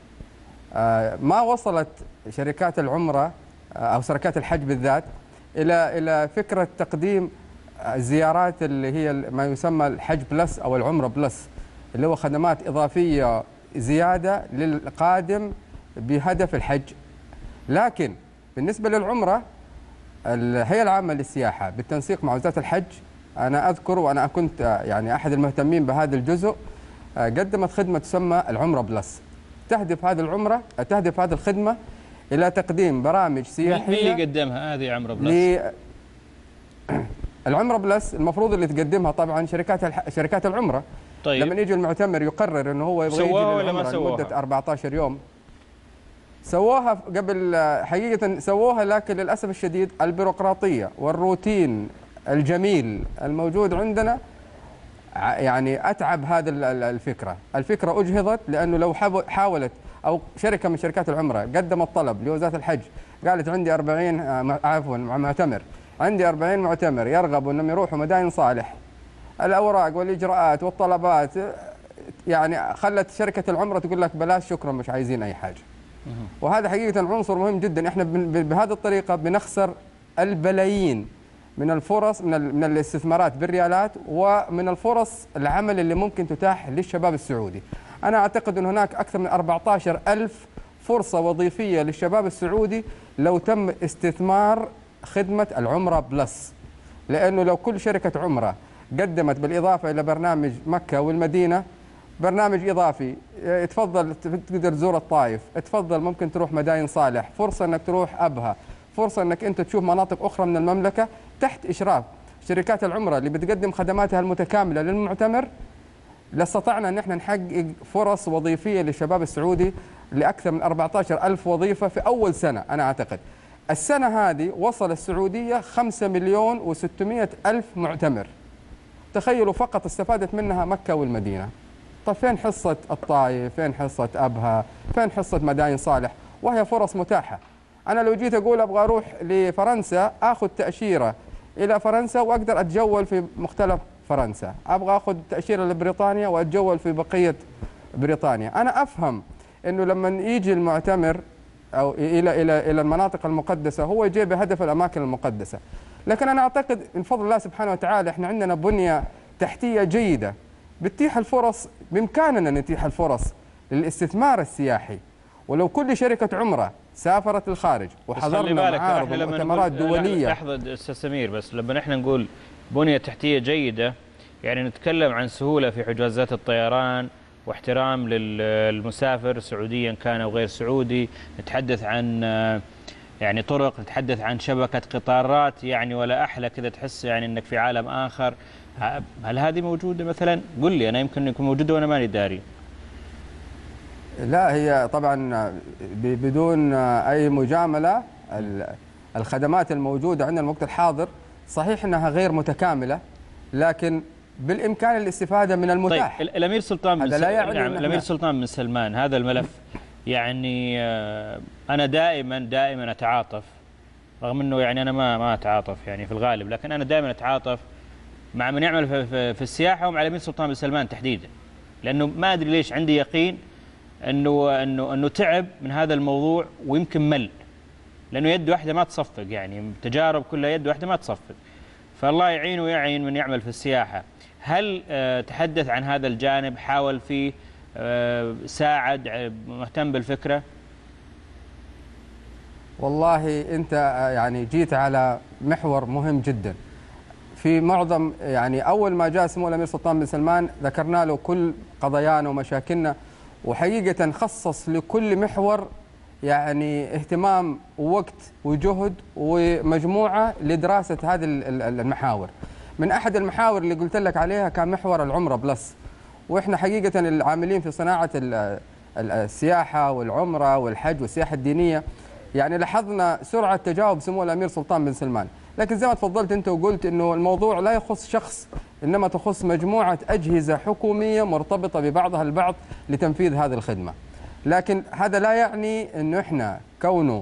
ما وصلت شركات العمرة أو شركات الحج بالذات إلى فكرة تقديم الزيارات اللي هي ما يسمى الحج بلس أو العمرة بلس، اللي هو خدمات إضافية زيادة للقادم بهدف الحج. لكن بالنسبة للعمرة، الهيئة العامة للسياحة بالتنسيق مع وزارة الحج، أنا أذكر وأنا كنت يعني أحد المهتمين بهذا الجزء، قدمت خدمة تسمى العمرة بلس. تهدف هذه الخدمة إلى تقديم برامج سياحية. مين اللي قدمها هذه عمرة بلس؟ العمرة بلس المفروض اللي تقدمها طبعا شركات العمرة. طيب. لما يجي المعتمر يقرر انه هو يبغى يجي للعمرة لمدة 14 يوم، سووها قبل، حقيقة سووها، لكن للأسف الشديد البيروقراطية والروتين الجميل الموجود عندنا يعني أتعب هذه الفكرة. الفكرة أجهضت، لأنه لو حاولت أو شركة من شركات العمرة قدمت طلب لوزارة الحج، قالت عندي 40 معتمر، عندي 40 معتمر يرغبوا أنهم يروحوا مداين صالح، الأوراق والإجراءات والطلبات، يعني خلت شركة العمرة تقول لك بلاش شكرا مش عايزين أي حاجة. وهذا حقيقة عنصر مهم جدا. احنا بهذه الطريقة بنخسر البلايين من الفرص، من الاستثمارات بالريالات، ومن الفرص العمل اللي ممكن تتاح للشباب السعودي. أنا أعتقد أن هناك أكثر من 14,000 فرصة وظيفية للشباب السعودي لو تم استثمار خدمة العمرة بلس. لأنه لو كل شركة عمرة قدمت بالإضافة إلى برنامج مكة والمدينة برنامج إضافي، تفضل تقدر تزور الطائف، تفضل ممكن تروح مداين صالح، فرصة أنك تروح أبها، فرصة أنك أنت تشوف مناطق أخرى من المملكة تحت إشراف شركات العمرة اللي بتقدم خدماتها المتكاملة للمعتمر، لاستطعنا أن احنا نحقق فرص وظيفية للشباب السعودي لأكثر من 14,000 وظيفة في أول سنة. أنا أعتقد السنة هذه وصل السعودية 5,600,000 معتمر. تخيلوا فقط استفادت منها مكة والمدينة. طيب فين حصة الطائف؟ فين حصة أبها؟ فين حصة مداين صالح؟ وهي فرص متاحة. أنا لو جيت أقول أبغى أروح لفرنسا، أخذ تأشيرة إلى فرنسا وأقدر أتجول في مختلف فرنسا، أبغى أخذ تأشيرة لبريطانيا وأتجول في بقية بريطانيا. أنا أفهم أنه لما يجي المعتمر أو إلى المناطق المقدسة هو يجي بهدف الأماكن المقدسة، لكن أنا أعتقد من فضل الله سبحانه وتعالى إحنا عندنا بنية تحتية جيدة بتتيح الفرص، بإمكاننا نتيح الفرص للاستثمار السياحي. ولو كل شركة عمرة سافرت للخارج وحضرنا معارض ومؤتمرات دولية. لحظة أستاذ سمير، بس لما نحن نقول بنية تحتية جيدة، يعني نتكلم عن سهولة في حجازات الطيران واحترام للمسافر سعوديا كان أو غير سعودي، نتحدث عن يعني طرق، نتحدث عن شبكة قطارات يعني ولا أحلى كذا، تحس يعني أنك في عالم آخر. هل هذه موجودة مثلا؟ قل لي، أنا يمكن يكون موجودة وأنا ماني داري. لا، هي طبعا بدون أي مجاملة الخدمات الموجودة عندنا الوقت الحاضر صحيح أنها غير متكاملة، لكن بالإمكان الاستفادة من المتاح. طيب الأمير سلطان بن سلمان، نعم الأمير سلطان بن سلمان، هذا الملف يعني أنا دائما أتعاطف، رغم أنه يعني أنا ما أتعاطف يعني في الغالب، لكن أنا دائما أتعاطف مع من يعمل في السياحة ومع الأمير سلطان بن سلمان تحديدا، لأنه ما أدري ليش عندي يقين أنه تعب من هذا الموضوع ويمكن مل، لأنه يد واحدة ما تصفق، يعني تجارب كلها يد واحدة ما تصفق. فالله يعين ويعين من يعمل في السياحة. هل تحدث عن هذا الجانب، حاول فيه، ساعد، مهتم بالفكرة؟ والله أنت يعني جيت على محور مهم جدا. في معظم يعني أول ما جاء سمو الأمير سلطان بن سلمان ذكرنا له كل قضايانا ومشاكلنا، وحقيقة خصص لكل محور يعني اهتمام ووقت وجهد ومجموعة لدراسة هذه المحاور. من أحد المحاور اللي قلت لك عليها كان محور العمرة بلس، وإحنا حقيقة العاملين في صناعة السياحة والعمرة والحج والسياحة الدينية يعني لاحظنا سرعة تجاوب سمو الأمير سلطان بن سلمان. لكن زي ما تفضلت أنت وقلت أنه الموضوع لا يخص شخص، إنما تخص مجموعة أجهزة حكومية مرتبطة ببعضها البعض لتنفيذ هذه الخدمة. لكن هذا لا يعني أنه إحنا كونه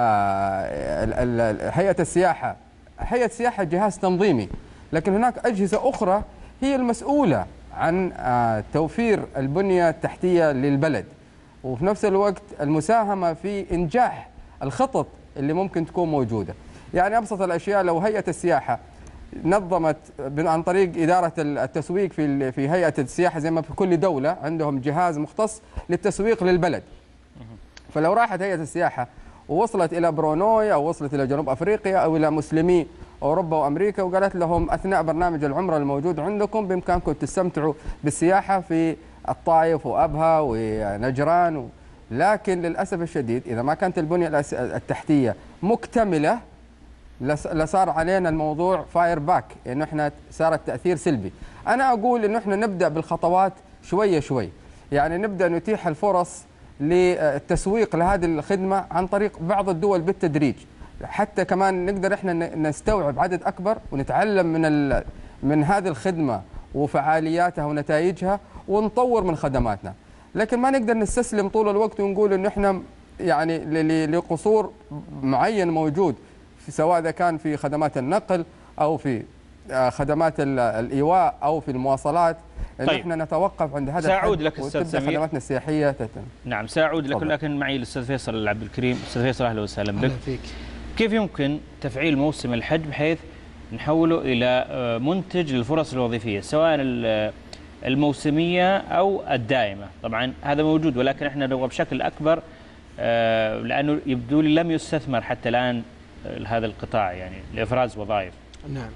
هيئة السياحة جهاز تنظيمي، لكن هناك أجهزة أخرى هي المسؤولة عن توفير البنية التحتية للبلد، وفي نفس الوقت المساهمة في إنجاح الخطط اللي ممكن تكون موجودة. يعني أبسط الأشياء، لو هيئة السياحة نظمت عن طريق إدارة التسويق في هيئة السياحة، زي ما في كل دولة عندهم جهاز مختص للتسويق للبلد، فلو راحت هيئة السياحة ووصلت إلى برونوي أو وصلت إلى جنوب أفريقيا أو إلى مسلمي أوروبا وأمريكا وقالت لهم أثناء برنامج العمرة الموجود عندكم بإمكانكم تستمتعوا بالسياحة في الطائف وأبها ونجران، لكن للأسف الشديد إذا ما كانت البنية التحتية مكتملة لصار علينا الموضوع فاير باك، إنه إحنا صار التأثير سلبي. أنا أقول إنه إحنا نبدأ بالخطوات شوية شوي، يعني نبدأ نتيح الفرص للتسويق لهذه الخدمة عن طريق بعض الدول بالتدريج، حتى كمان نقدر إحنا نستوعب عدد أكبر ونتعلم من هذه الخدمة وفعالياتها ونتائجها ونطور من خدماتنا. لكن ما نقدر نستسلم طول الوقت ونقول إنه إحنا يعني لقصور معين موجود، سواء إذا كان في خدمات النقل أو في خدمات الإيواء أو في المواصلات. طيب. إحنا نتوقف عند هذا سأعود لك أستاذ سمير، خدماتنا السياحية نعم سأعود لك، لكن معي الأستاذ فيصل عبد الكريم. أستاذ فيصل أهلا وسهلا بك. فيك. كيف يمكن تفعيل موسم الحج بحيث نحوله إلى منتج للفرص الوظيفية، سواء الموسمية أو الدائمة؟ طبعا هذا موجود، ولكن احنا نبغى بشكل أكبر، لأنه يبدو لي لم يستثمر حتى الآن هذا القطاع يعني لإفراز وظائف. نعم.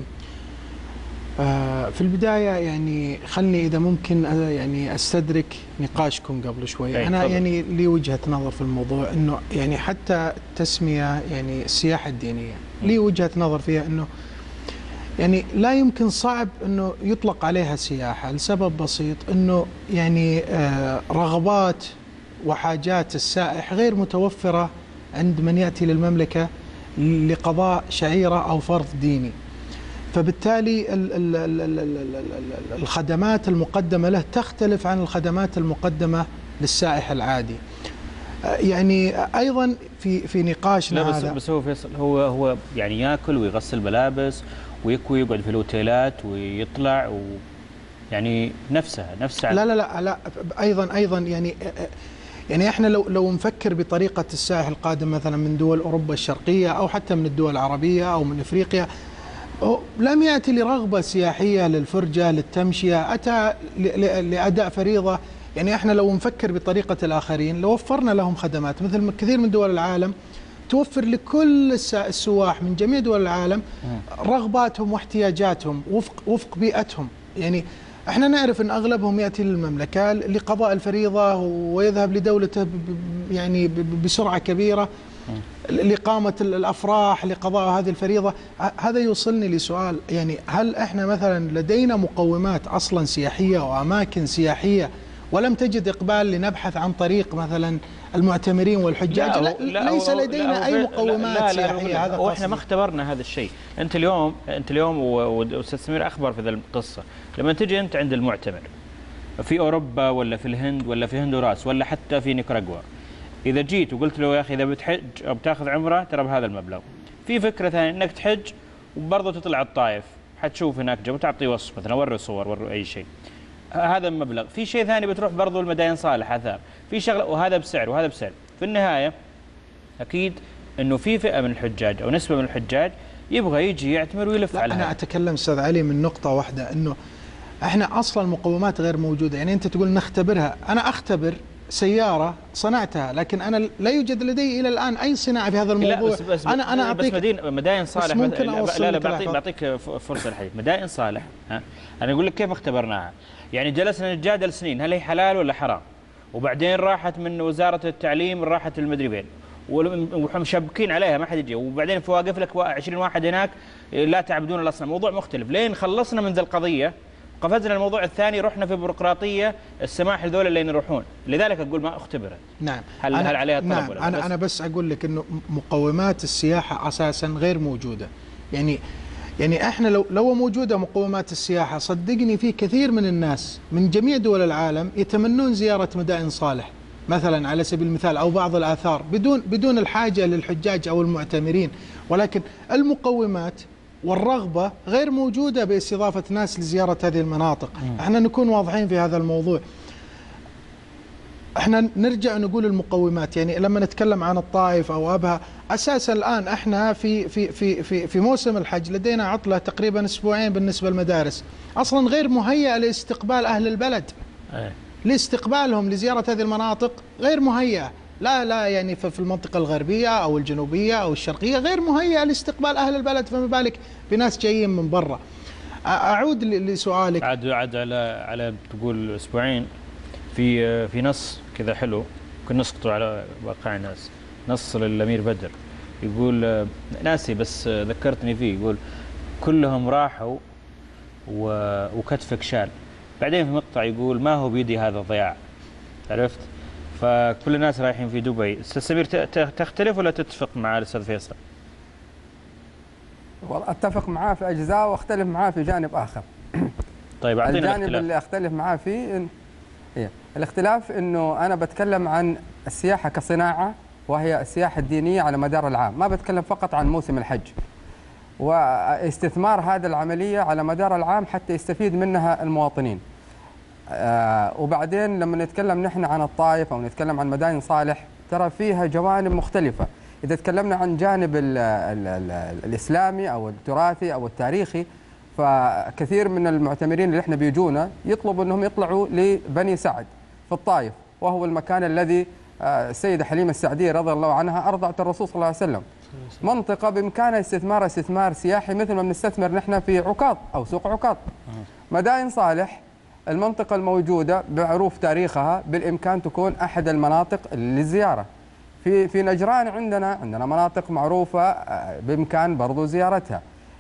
في البداية يعني خلني إذا ممكن يعني أستدرك نقاشكم قبل شوي. أنا يعني لي وجهة نظر في الموضوع، إنه يعني حتى التسمية يعني السياحة الدينية لي وجهة نظر فيها إنه يعني لا يمكن، صعب إنه يطلق عليها سياحة لسبب بسيط، إنه يعني رغبات وحاجات السائح غير متوفرة عند من يأتي للمملكة لقضاء شعيرة أو فرض ديني، فبالتالي الخدمات المقدمة له تختلف عن الخدمات المقدمة للسائح العادي. يعني أيضا في نقاشنا لا هذا، بس هو فيصل هو يعني ياكل ويغسل ملابس ويكوي ويقعد في الأوتيلات ويطلع يعني نفسها لا أيضا يعني احنا لو نفكر بطريقة السائح القادم مثلا من دول أوروبا الشرقية أو حتى من الدول العربية أو من إفريقيا، لم يأتي لرغبة سياحية للفرجة للتمشية، أتى لأداء فريضة. يعني احنا لو نفكر بطريقة الآخرين لو وفرنا لهم خدمات مثل كثير من دول العالم توفر لكل السواح من جميع دول العالم رغباتهم واحتياجاتهم وفق بيئتهم. يعني احنا نعرف ان اغلبهم ياتي للمملكه لقضاء الفريضه ويذهب لدولته يعني بسرعه كبيره لإقامة الأفراح لقضاء هذه الفريضة. هذا يوصلني لسؤال، يعني هل احنا مثلا لدينا مقومات أصلا سياحية وأماكن سياحية ولم تجد إقبال لنبحث عن طريق مثلا المعتمرين والحجاج؟ ليس لدينا أي مقومات سياحية. هذا واحنا ما اختبرنا هذا الشيء. انت اليوم واستاذ سمير اخبر في ذا القصة، لما تجي انت عند المعتمر في اوروبا ولا في الهند ولا في هندوراس ولا حتى في نيكاراغوا، إذا جيت وقلت له يا أخي إذا بتحج أو بتاخذ عمرة ترى بهذا المبلغ، في فكرة ثانية إنك تحج وبرضه تطلع الطائف حتشوف هناك جو تعطي وصف مثلا وري صور وري أي شيء، هذا المبلغ. في شيء ثاني بتروح برضه المدائن صالح آثار، في شغلة وهذا بسعر وهذا بسعر. في النهاية أكيد إنه في فئة من الحجاج أو نسبة من الحجاج يبغى يجي يعتمر ويلف على. أنا أتكلم أستاذ علي من نقطة واحدة، إنه إحنا أصلا المقومات غير موجودة. يعني أنت تقول نختبرها، أنا أختبر سيارة صنعتها لكن أنا لا يوجد لدي إلى الآن أي صناعة في هذا الموضوع. لا بس أنا أعطيك مدائن صالح ممكن لا بعطيك فرصة الحديث. مدائن صالح أنا أقول لك كيف اختبرناها. يعني جلسنا نتجادل سنين هل هي حلال ولا حرام، وبعدين راحت من وزارة التعليم راحت المدري بين ومشبكين عليها ما حد يجي، وبعدين في واقف لك 20 واحد هناك لا تعبدون الأصنام، موضوع مختلف. لين خلصنا من ذا القضية قفزنا الموضوع الثاني، رحنا في بيروقراطيه السماح لذول اللي يروحون، لذلك اقول ما اختبرت. نعم. هل عليها الطلب نعم ولا انا بس اقول لك انه مقومات السياحه اساسا غير موجوده. يعني احنا لو موجوده مقومات السياحه صدقني في كثير من الناس من جميع دول العالم يتمنون زياره مدائن صالح مثلا على سبيل المثال او بعض الاثار بدون الحاجه للحجاج او المعتمرين، ولكن المقومات والرغبة غير موجودة باستضافة ناس لزيارة هذه المناطق. احنا نكون واضحين في هذا الموضوع. احنا نرجع نقول المقومات، يعني لما نتكلم عن الطائف او ابها، اساسا الان احنا في موسم الحج لدينا عطلة تقريبا اسبوعين بالنسبة للمدارس، اصلا غير مهيئة لاستقبال اهل البلد. لاستقبالهم لزيارة هذه المناطق غير مهيئة. لا يعني في المنطقة الغربية أو الجنوبية أو الشرقية غير مهيئة لاستقبال أهل البلد، فما بالك بناس جايين من برا. أعود لسؤالك. عاد على تقول أسبوعين في نص كذا حلو كنا نسقطه على واقع الناس، نص للأمير بدر يقول ناسي بس ذكرتني فيه، يقول كلهم راحوا وكتفك شال. بعدين في مقطع يقول ما هو بيدي هذا ضياع. عرفت؟ فكل الناس رايحين في دبي. استاذ سمير تختلف ولا تتفق مع الاستاذ فيصل؟ والله اتفق معاه في اجزاء واختلف معاه في جانب اخر. طيب اعطينا الجانب الاختلاف. اللي اختلف معاه فيه الاختلاف انه انا بتكلم عن السياحه كصناعه، وهي السياحه الدينيه على مدار العام، ما بتكلم فقط عن موسم الحج. واستثمار هذه العمليه على مدار العام حتى يستفيد منها المواطنين. وبعدين لما نتكلم نحن عن الطائف أو نتكلم عن مدائن صالح ترى فيها جوانب مختلفة. إذا تكلمنا عن جانب الإسلامي أو التراثي أو التاريخي، فكثير من المعتمرين اللي احنا بيجونا يطلبوا أنهم يطلعوا لبني سعد في الطائف، وهو المكان الذي السيدة حليمة السعدية رضي الله عنها أرضعت الرسول صلى الله عليه وسلم. منطقة بإمكانها استثمار سياحي مثل ما بنستثمر نحن في عكاظ أو سوق عكاظ. مدائن صالح المنطقة الموجودة بعروف تاريخها بالإمكان تكون أحد المناطق للزيارة. في نجران عندنا مناطق معروفة بإمكان برضو زيارتها.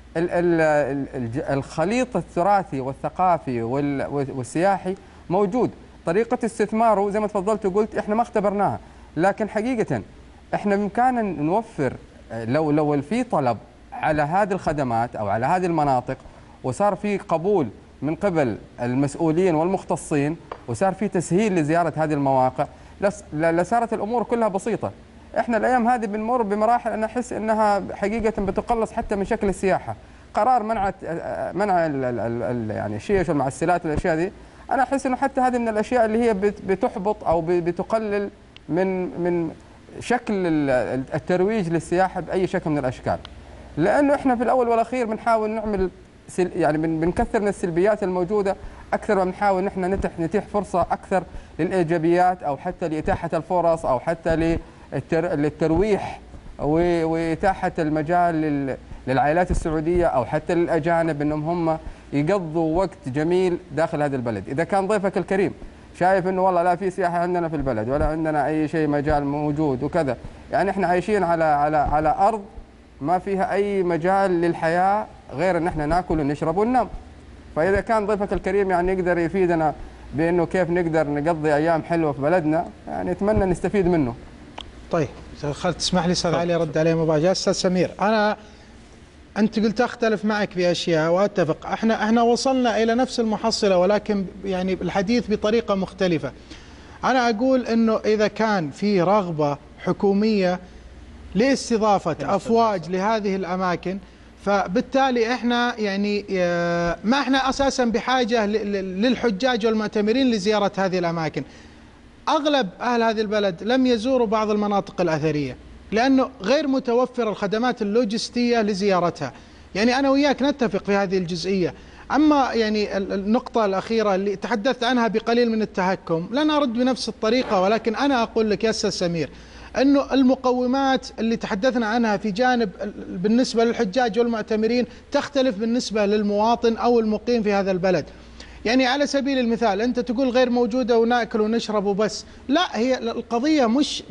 الخليط التراثي والثقافي والسياحي موجود. طريقة استثماره زي ما تفضلت وقلت احنا ما اختبرناها، لكن حقيقة احنا بإمكاننا نوفر لو في طلب على هذه الخدمات أو على هذه المناطق، وصار في قبول من قبل المسؤولين والمختصين، وصار في تسهيل لزيارة هذه المواقع، لصارت الأمور كلها بسيطة. احنا الأيام هذه بنمر بمراحل أنا أحس أنها حقيقة بتقلص حتى من شكل السياحة. قرار منع يعني الشيش والمعسلات والأشياء دي، أنا أحس أنه حتى هذه من الأشياء اللي هي بتحبط أو بتقلل من شكل الترويج للسياحة بأي شكل من الأشكال. لأنه احنا في الأول والأخير بنحاول نعمل يعني بنكثر من السلبيات الموجودة أكثر ما بنحاول نحن نتيح فرصة أكثر للإيجابيات، أو حتى لإتاحة الفرص، أو حتى للترويح وإتاحة المجال للعائلات السعودية أو حتى للأجانب أنهم هم يقضوا وقت جميل داخل هذا البلد. إذا كان ضيفك الكريم شايف أنه والله لا في سياحة عندنا في البلد ولا عندنا أي شيء مجال موجود وكذا، يعني إحنا عايشين على أرض ما فيها أي مجال للحياة غير أن إحنا ناكل ونشرب وننام. فإذا كان ضيفك الكريم يعني يقدر يفيدنا بأنه كيف نقدر نقضي أيام حلوة في بلدنا، يعني أتمنى نستفيد منه. طيب تسمح لي أستاذ علي أرد عليه مباشرة. أستاذ سمير، أنت قلت أختلف معك بأشياء وأتفق، احنا وصلنا إلى نفس المحصلة ولكن يعني الحديث بطريقة مختلفة. أنا أقول أنه إذا كان في رغبة حكومية لاستضافة أفواج لهذه الأماكن، فبالتالي احنا يعني ما احنا أساسا بحاجة للحجاج والمعتمرين لزيارة هذه الأماكن. أغلب أهل هذه البلد لم يزوروا بعض المناطق الأثرية لأنه غير متوفر الخدمات اللوجستية لزيارتها. يعني أنا وياك نتفق في هذه الجزئية. أما يعني النقطة الأخيرة اللي تحدثت عنها بقليل من التهكم لن أرد بنفس الطريقة، ولكن أنا أقول لك يا أستاذ سمير أنه المقومات اللي تحدثنا عنها في جانب بالنسبة للحجاج والمعتمرين تختلف بالنسبة للمواطن أو المقيم في هذا البلد. يعني على سبيل المثال أنت تقول غير موجودة وناكل ونشرب وبس، لا، هي القضية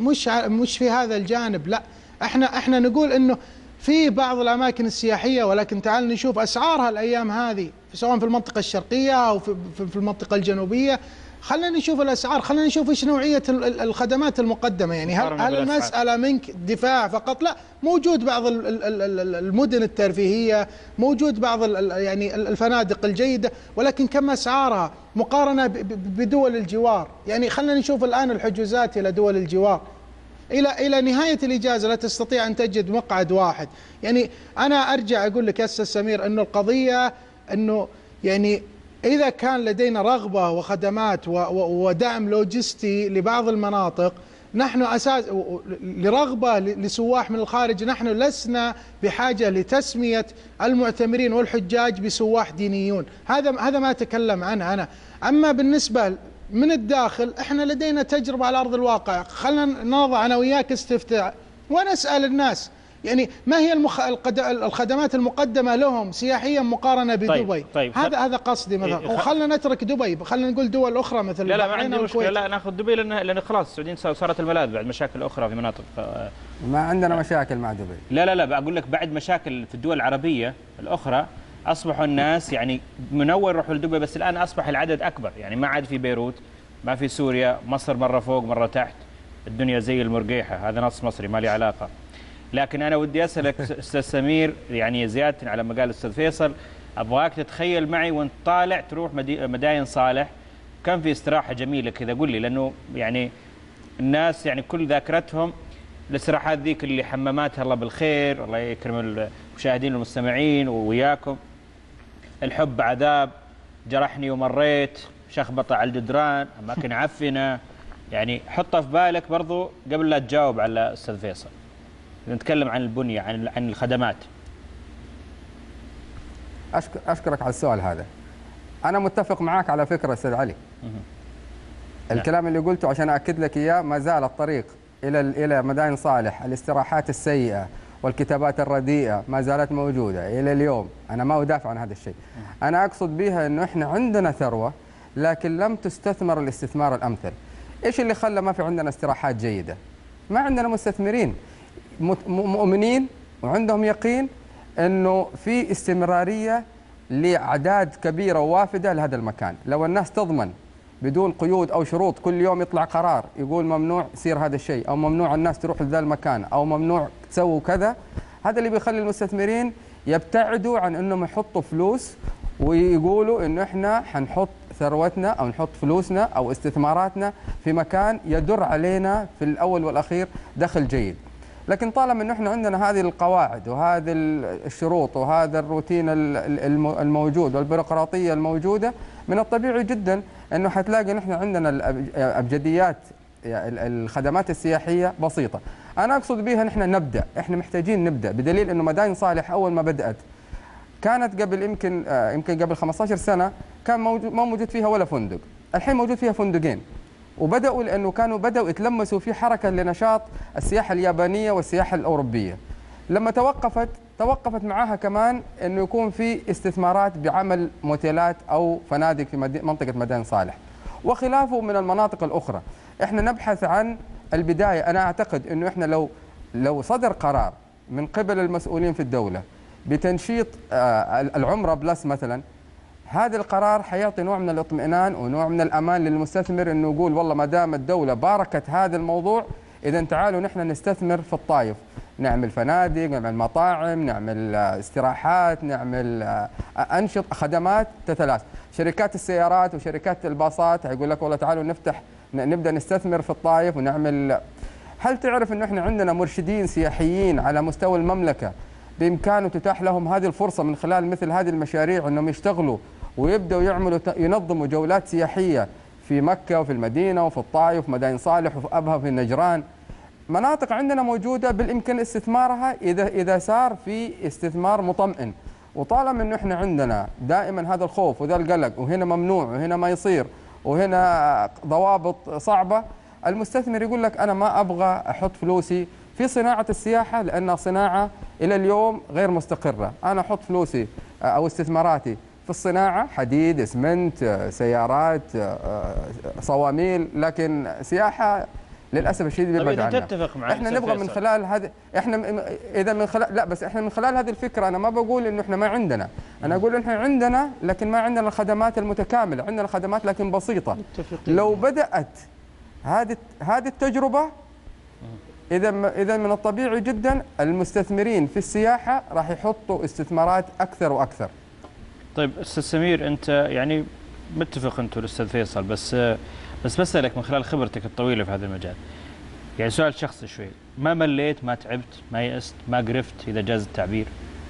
مش في هذا الجانب. لا، احنا نقول انه في بعض الاماكن السياحية، ولكن تعال نشوف اسعارها الايام هذه سواء في المنطقة الشرقية او في المنطقة الجنوبية. خلينا نشوف الاسعار، خلينا نشوف ايش نوعية الخدمات المقدمة. يعني هل المسألة منك دفاع فقط؟ لا، موجود بعض المدن الترفيهية، موجود بعض يعني الفنادق الجيدة، ولكن كم اسعارها مقارنة بدول الجوار؟ يعني خلينا نشوف الآن الحجوزات إلى دول الجوار إلى نهاية الإجازة لا تستطيع أن تجد مقعد واحد. يعني أنا أرجع أقول لك يا أستاذ سمير أنه القضية أنه يعني إذا كان لدينا رغبة وخدمات ودعم لوجستي لبعض المناطق، نحن أساس لرغبة لسواح من الخارج، نحن لسنا بحاجة لتسمية المعتمرين والحجاج بسواح دينيون. هذا ما أتكلم عنه أنا. أما بالنسبة من الداخل احنا لدينا تجربة على أرض الواقع. خلينا نضع أنا وياك استفتاء ونسأل الناس يعني ما هي الخدمات المقدمة لهم سياحيا مقارنة بدبي. طيب هذا قصدي مثلا. وخلنا نترك دبي، خلينا نقول دول أخرى مثل لا ما عندي مشكلة. لا ناخذ دبي لأن خلاص السعوديين صارت الملاذ بعد مشاكل أخرى في مناطق. ما عندنا مشاكل مع دبي. لا بقول لك بعد مشاكل في الدول العربية الأخرى أصبحوا الناس يعني من أول يروحوا لدبي، بس الآن أصبح العدد أكبر. يعني ما عاد في بيروت، ما في سوريا، مصر مرة فوق مرة تحت، الدنيا زي المرقيحة. هذا نص مصري ما لي علاقة. لكن أنا ودي أسألك أستاذ سمير، يعني زيادة على ما قال الأستاذ فيصل، أبغاك تتخيل معي وأنت طالع تروح مداين صالح كان في استراحة جميلة كذا، قول لي، لأنه يعني الناس يعني كل ذاكرتهم الاستراحات ذيك اللي حماماتها الله بالخير، الله يكرم المشاهدين والمستمعين وياكم، الحب عذاب، جرحني ومريت، شخبطة على الجدران، أماكن عفنة. يعني حطها في بالك برضو قبل لا تجاوب على الأستاذ فيصل. نتكلم عن البنية، عن الخدمات. أشكرك على السؤال هذا. أنا متفق معك على فكرة أستاذ علي. الكلام اللي قلته عشان أكد لك إياه، ما زال الطريق إلى مداين صالح، الاستراحات السيئة والكتابات الرديئة ما زالت موجودة إلى اليوم. أنا ما أدافع عن هذا الشيء. أنا أقصد بها أنه إحنا عندنا ثروة لكن لم تستثمر الاستثمار الأمثل. إيش اللي خلى ما في عندنا استراحات جيدة؟ ما عندنا مستثمرين مؤمنين وعندهم يقين أنه في استمرارية لأعداد كبيرة ووافدة لهذا المكان. لو الناس تضمن بدون قيود أو شروط، كل يوم يطلع قرار يقول ممنوع يصير هذا الشيء، أو ممنوع الناس تروح لذا المكان، أو ممنوع تسووا كذا، هذا اللي بيخلي المستثمرين يبتعدوا عن أنهم يحطوا فلوس ويقولوا أنه إحنا حنحط ثروتنا أو نحط فلوسنا أو استثماراتنا في مكان يدر علينا في الأول والأخير دخل جيد. لكن طالما أنه إحنا عندنا هذه القواعد وهذه الشروط وهذا الروتين الموجود والبيروقراطية الموجودة، من الطبيعي جدا أنه حتلاقي نحن عندنا الأبجديات الخدمات السياحية بسيطة. أنا أقصد بها نحن نبدأ، إحنا محتاجين نبدأ، بدليل أنه مداين صالح أول ما بدأت كانت قبل يمكن قبل 15 سنة كان ما موجود فيها ولا فندق. الحين موجود فيها فندقين، وبدأوا لأنه كانوا بدأوا يتلمسوا في حركة لنشاط السياحة اليابانية والسياحة الأوروبية. لما توقفت معها كمان أنه يكون في استثمارات بعمل موتيلات أو فنادق في منطقة مدائن صالح وخلافه من المناطق الأخرى. إحنا نبحث عن البداية. أنا أعتقد أنه إحنا لو صدر قرار من قبل المسؤولين في الدولة بتنشيط العمرة بلس مثلا، هذا القرار حيعطي نوع من الاطمئنان ونوع من الأمان للمستثمر، أنه يقول والله ما دام الدولة باركت هذا الموضوع، إذا تعالوا نحن نستثمر في الطائف، نعمل فنادق، نعمل مطاعم، نعمل استراحات، نعمل أنشطة خدمات تتلاشى. شركات السيارات وشركات الباصات هيقول لك والله تعالوا نبدأ نستثمر في الطائف ونعمل. هل تعرف أنه إحنا عندنا مرشدين سياحيين على مستوى المملكة بإمكانه تتاح لهم هذه الفرصة من خلال مثل هذه المشاريع أنهم يشتغلوا ويبدأوا ينظموا جولات سياحية في مكة وفي المدينة وفي الطائف وفي مدائن صالح وفي أبها وفي النجران. مناطق عندنا موجودة بالإمكان استثمارها إذا صار في استثمار مطمئن. وطالما أنه إحنا عندنا دائما هذا الخوف وذا القلق، وهنا ممنوع وهنا ما يصير وهنا ضوابط صعبة، المستثمر يقول لك أنا ما أبغى أحط فلوسي في صناعة السياحة لأنها صناعة إلى اليوم غير مستقرة. أنا أحط فلوسي أو استثماراتي في الصناعة، حديد، اسمنت، سيارات، صواميل، لكن سياحة للأسف الشديد بيبعد عنها. تتفق معي احنا نبغى من خلال هذا، احنا إذا من خلال، لا بس احنا من خلال هذه الفكرة، أنا ما بقول إنه احنا ما عندنا، أنا أقول إحنا عندنا لكن ما عندنا الخدمات المتكاملة، عندنا الخدمات لكن بسيطة. لو بدأت هذه التجربة، إذا من الطبيعي جدا المستثمرين في السياحة راح يحطوا استثمارات أكثر وأكثر. طيب أستاذ سمير، أنت يعني متفق أنت والأستاذ فيصل، بس بسألك من خلال خبرتك الطويلة في هذا المجال، يعني سؤال شخصي شوي، ما مليت، ما تعبت، ما يأست، ما قرفت إذا جاز التعبير؟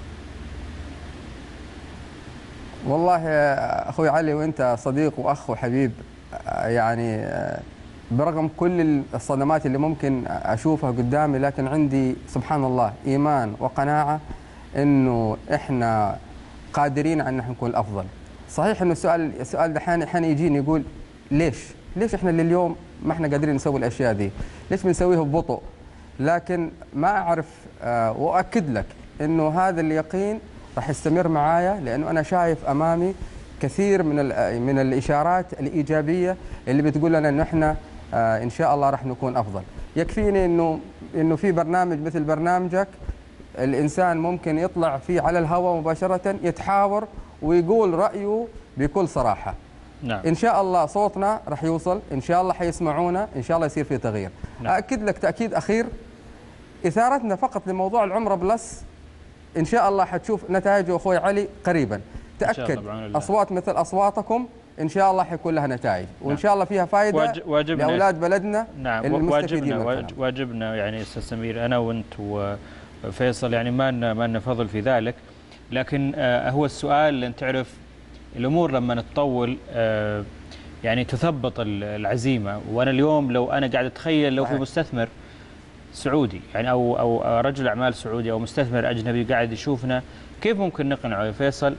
والله أخوي علي، وأنت صديق وأخ وحبيب، يعني برغم كل الصدمات اللي ممكن أشوفها قدامي، لكن عندي سبحان الله إيمان وقناعة إنه إحنا قادرين على أن نكون الأفضل. صحيح إنه السؤال ده حين يجيني يقول ليش إحنا لليوم ما إحنا قادرين نسوي الأشياء دي؟ ليش بنسويها ببطء؟ لكن ما أعرف، وأؤكد لك إنه هذا اليقين راح يستمر معايا، لأنه أنا شايف أمامي كثير من الإشارات الإيجابية اللي بتقول لنا إنه إحنا إن شاء الله راح نكون أفضل. يكفيني إنه في برنامج مثل برنامجك الإنسان ممكن يطلع فيه على الهواء مباشرة، يتحاور ويقول رأيه بكل صراحة. نعم. إن شاء الله صوتنا راح يوصل، إن شاء الله حيسمعونا، إن شاء الله يصير فيه تغيير. نعم. أأكد لك تأكيد أخير، إثارتنا فقط لموضوع العمرة بلس إن شاء الله حتشوف نتائجه أخوي علي قريبا. تأكد أصوات مثل أصواتكم إن شاء الله حيكون لها نتائج، وإن شاء الله فيها فائدة لأولاد بلدنا. نعم، واجبنا يعني أستاذ سمير، أنا وأنت وفيصل يعني ما لنا فضل في ذلك، لكن هو السؤال أن تعرف الأمور لما تطول يعني تثبط العزيمة. وأنا اليوم لو أنا قاعد أتخيل لو في مستثمر سعودي يعني أو رجل أعمال سعودي أو مستثمر أجنبي قاعد يشوفنا، كيف ممكن نقنعه يا فيصل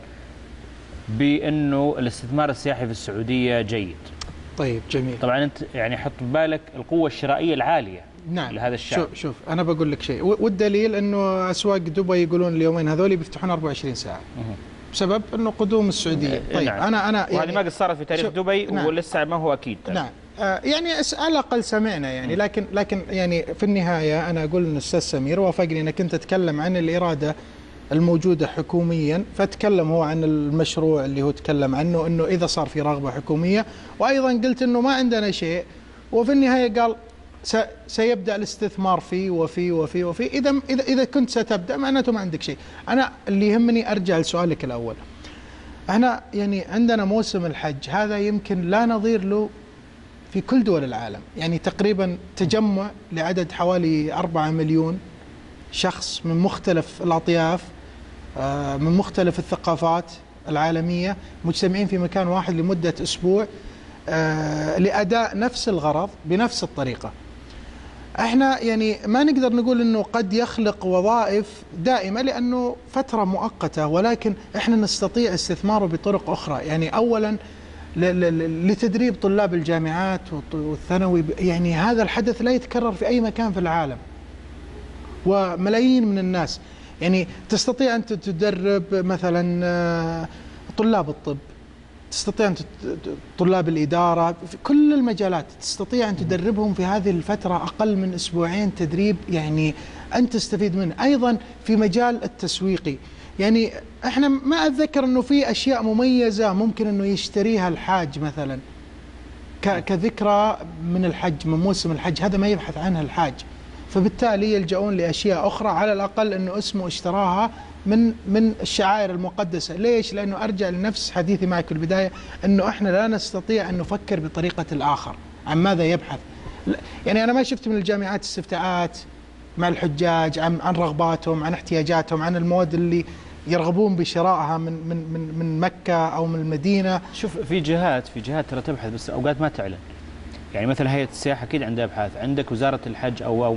بأنه الاستثمار السياحي في السعودية جيد؟ طيب جميل. طبعا أنت يعني حط ببالك القوة الشرائية العالية. نعم. لهذا الشعب. شوف أنا بقول لك شيء، والدليل أنه أسواق دبي يقولون اليومين هذول بيفتحون 24 ساعة بسبب أنه قدوم السعودية. طيب نعم. أنا وهذه ما قصرت في تاريخ دبي. نعم. ولسه ما هو أكيد. نعم. يعني على الأقل سمعنا يعني، لكن يعني في النهاية أنا أقول أن الأستاذ سمير وافقني أنك أنت تتكلم عن الإرادة الموجودة حكوميا، فتكلم هو عن المشروع اللي هو تكلم عنه أنه إذا صار في رغبة حكومية، وأيضا قلت أنه ما عندنا شيء، وفي النهاية قال سيبدأ الاستثمار فيه وفيه. إذا كنت ستبدأ معناته ما عندك شيء. أنا اللي يهمني أرجع لسؤالك الأول. احنا يعني عندنا موسم الحج هذا يمكن لا نظير له في كل دول العالم، يعني تقريبا تجمع لعدد حوالي 4 مليون شخص من مختلف الأطياف، من مختلف الثقافات العالمية، مجتمعين في مكان واحد لمدة أسبوع لأداء نفس الغرض بنفس الطريقة. احنا يعني ما نقدر نقول انه قد يخلق وظائف دائمة لأنه فترة مؤقتة، ولكن احنا نستطيع استثماره بطرق أخرى. يعني أولا لتدريب طلاب الجامعات والثانوي. يعني هذا الحدث لا يتكرر في أي مكان في العالم، وملايين من الناس. يعني تستطيع أن تدرب مثلا طلاب الطب، تستطيع أن طلاب الإدارة في كل المجالات، تستطيع أن تدربهم في هذه الفترة أقل من أسبوعين تدريب يعني أنت تستفيد منه. أيضا في مجال التسويقي، يعني احنا ما أتذكر أنه في أشياء مميزة ممكن أنه يشتريها الحاج مثلا كذكرى من الحج، من موسم الحج، هذا ما يبحث عنها الحاج، فبالتالي يلجؤون لأشياء أخرى على الأقل أنه اسمه اشتراها من الشعائر المقدسة. ليش؟ لأنه أرجع لنفس حديثي معك في البداية، أنه إحنا لا نستطيع أن نفكر بطريقة الآخر. عن ماذا يبحث؟ يعني أنا ما شفت من الجامعات استفتاءات مع الحجاج عن رغباتهم، عن احتياجاتهم، عن المواد اللي يرغبون بشرائها من مكة أو من المدينة. شوف، في جهات ترى تبحث بس أوقات ما تعلن. يعني مثلا هيئة السياحة أكيد عندها أبحاث، عندك وزارة الحج أو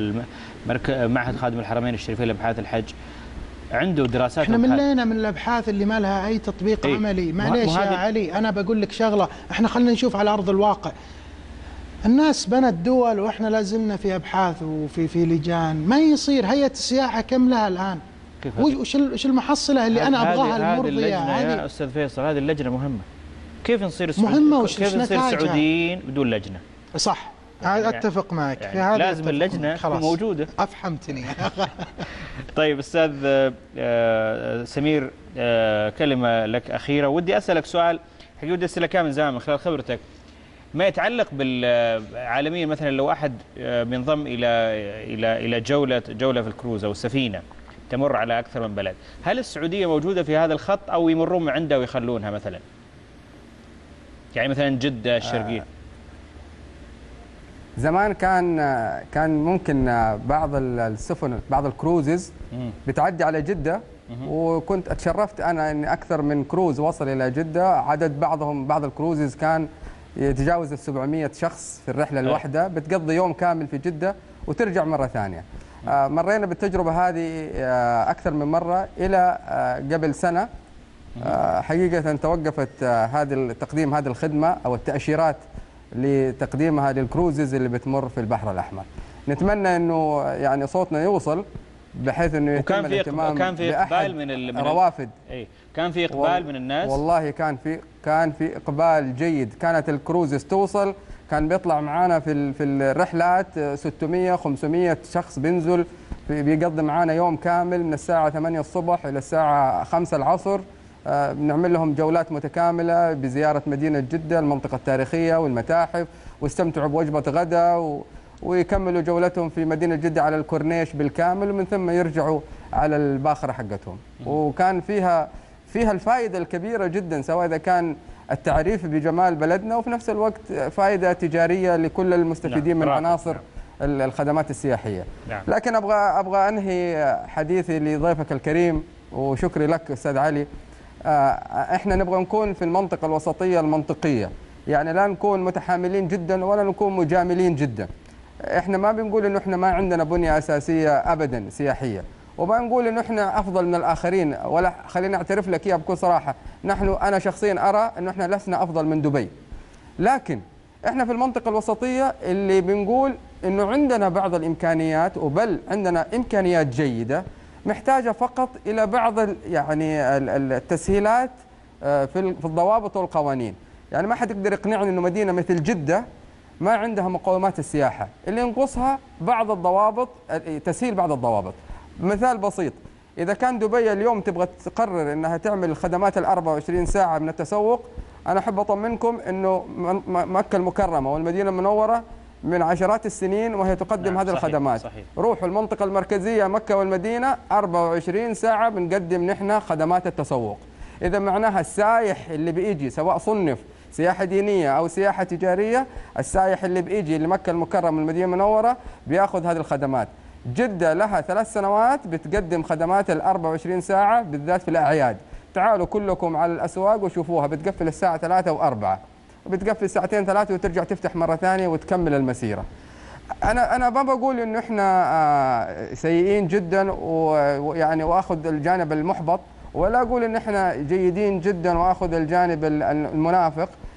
معهد خادم الحرمين الشريفين لأبحاث الحج عنده دراسات. احنا ملينا من الابحاث اللي ما لها اي تطبيق عملي. معليش يا علي، انا بقول لك شغله، احنا خلينا نشوف على ارض الواقع. الناس بنت دول واحنا لازلنا في ابحاث وفي لجان. ما يصير. هيئه السياحه كم لها الان؟ وش المحصله اللي انا ابغاها المرضيه؟ هذه يا استاذ فيصل، هذه اللجنه مهمه. كيف نصير مهمه كيف نصير سعوديين بدون لجنه؟ صح، اتفق معك يعني في هذا. لازم اللجنه تكون موجوده. افهمتني. طيب استاذ سمير، كلمه لك اخيره. ودي اسالك سؤال حقيقي، ودي اسالك من زمان من خلال خبرتك، ما يتعلق بالعالميا. مثلا لو احد بينضم الى جوله في الكروز او السفينه تمر على اكثر من بلد، هل السعوديه موجوده في هذا الخط او يمرون من عندها ويخلونها مثلا؟ يعني مثلا جده الشرقيه. زمان كان ممكن بعض السفن، بعض الكروزز بتعدي على جدة، وكنت اتشرفت انا ان اكثر من كروز وصل الى جدة. عدد بعض الكروزز كان يتجاوز 700 شخص في الرحلة الواحدة، بتقضي يوم كامل في جدة وترجع مرة ثانية. مرينا بالتجربة هذه أكثر من مرة. إلى قبل سنة حقيقة توقفت تقديم هذه الخدمة أو التأشيرات لتقديمها للكروزز اللي بتمر في البحر الأحمر. نتمنى أنه يعني صوتنا يوصل بحيث أنه يتم الاهتمام. كان في إقبال من الروافد. كان في إقبال من الناس. والله كان في إقبال جيد. كانت الكروزز توصل، كان بيطلع معانا في الرحلات 600 500 شخص بينزل بيقضي معانا يوم كامل من الساعة 8 الصبح إلى الساعة 5 العصر. بنعمل لهم جولات متكاملة بزيارة مدينة جدة، المنطقة التاريخية والمتاحف، واستمتعوا بوجبة غداء ويكملوا جولتهم في مدينة جدة على الكورنيش بالكامل، ومن ثم يرجعوا على الباخرة حقتهم. وكان فيها الفائدة الكبيرة جدا، سواء إذا كان التعريف بجمال بلدنا وفي نفس الوقت فائدة تجارية لكل المستفيدين من عناصر الخدمات السياحية. لكن أبغى أنهي حديثي لضيفك الكريم وشكري لك أستاذ علي. احنا نبغى نكون في المنطقة الوسطية المنطقية، يعني لا نكون متحاملين جدا ولا نكون مجاملين جدا. احنا ما بنقول انه احنا ما عندنا بنية أساسية ابدا سياحية، وما نقول انه احنا افضل من الاخرين، ولا خليني اعترف لك اياها بكل صراحة، انا شخصيا ارى انه احنا لسنا افضل من دبي، لكن احنا في المنطقة الوسطية اللي بنقول انه عندنا بعض الامكانيات، وبل عندنا امكانيات جيدة محتاجة فقط إلى بعض يعني التسهيلات في الضوابط والقوانين. يعني ما حد يقدر يقنعني إنه مدينة مثل جدة ما عندها مقومات السياحة، اللي ينقصها بعض الضوابط، تسهيل بعض الضوابط. مثال بسيط، إذا كان دبي اليوم تبغى تقرر إنها تعمل خدمات 24 ساعة من التسوق، أنا أحب أطمنكم إنه مكة المكرمة والمدينة المنورة من عشرات السنين وهي تقدم هذه الخدمات. صحيح. روحوا المنطقة المركزية مكة والمدينة 24 ساعة بنقدم نحن خدمات التسوق. إذا معناها السايح اللي بيجي سواء صنف سياحة دينية أو سياحة تجارية، السايح اللي بيجي لمكة المكرمة والمدينة المنورة بياخذ هذه الخدمات. جدة لها 3 سنوات بتقدم خدمات 24 ساعة بالذات في الأعياد. تعالوا كلكم على الأسواق وشوفوها، بتقفل الساعة 3 و4، وبتقفل ساعتين 3 وترجع تفتح مرة ثانية وتكمل المسيرة. أنا ما بقول إنه إحنا سيئين جدا ويعني وآخذ الجانب المحبط، ولا أقول إن إحنا جيدين جدا وآخذ الجانب المنافق،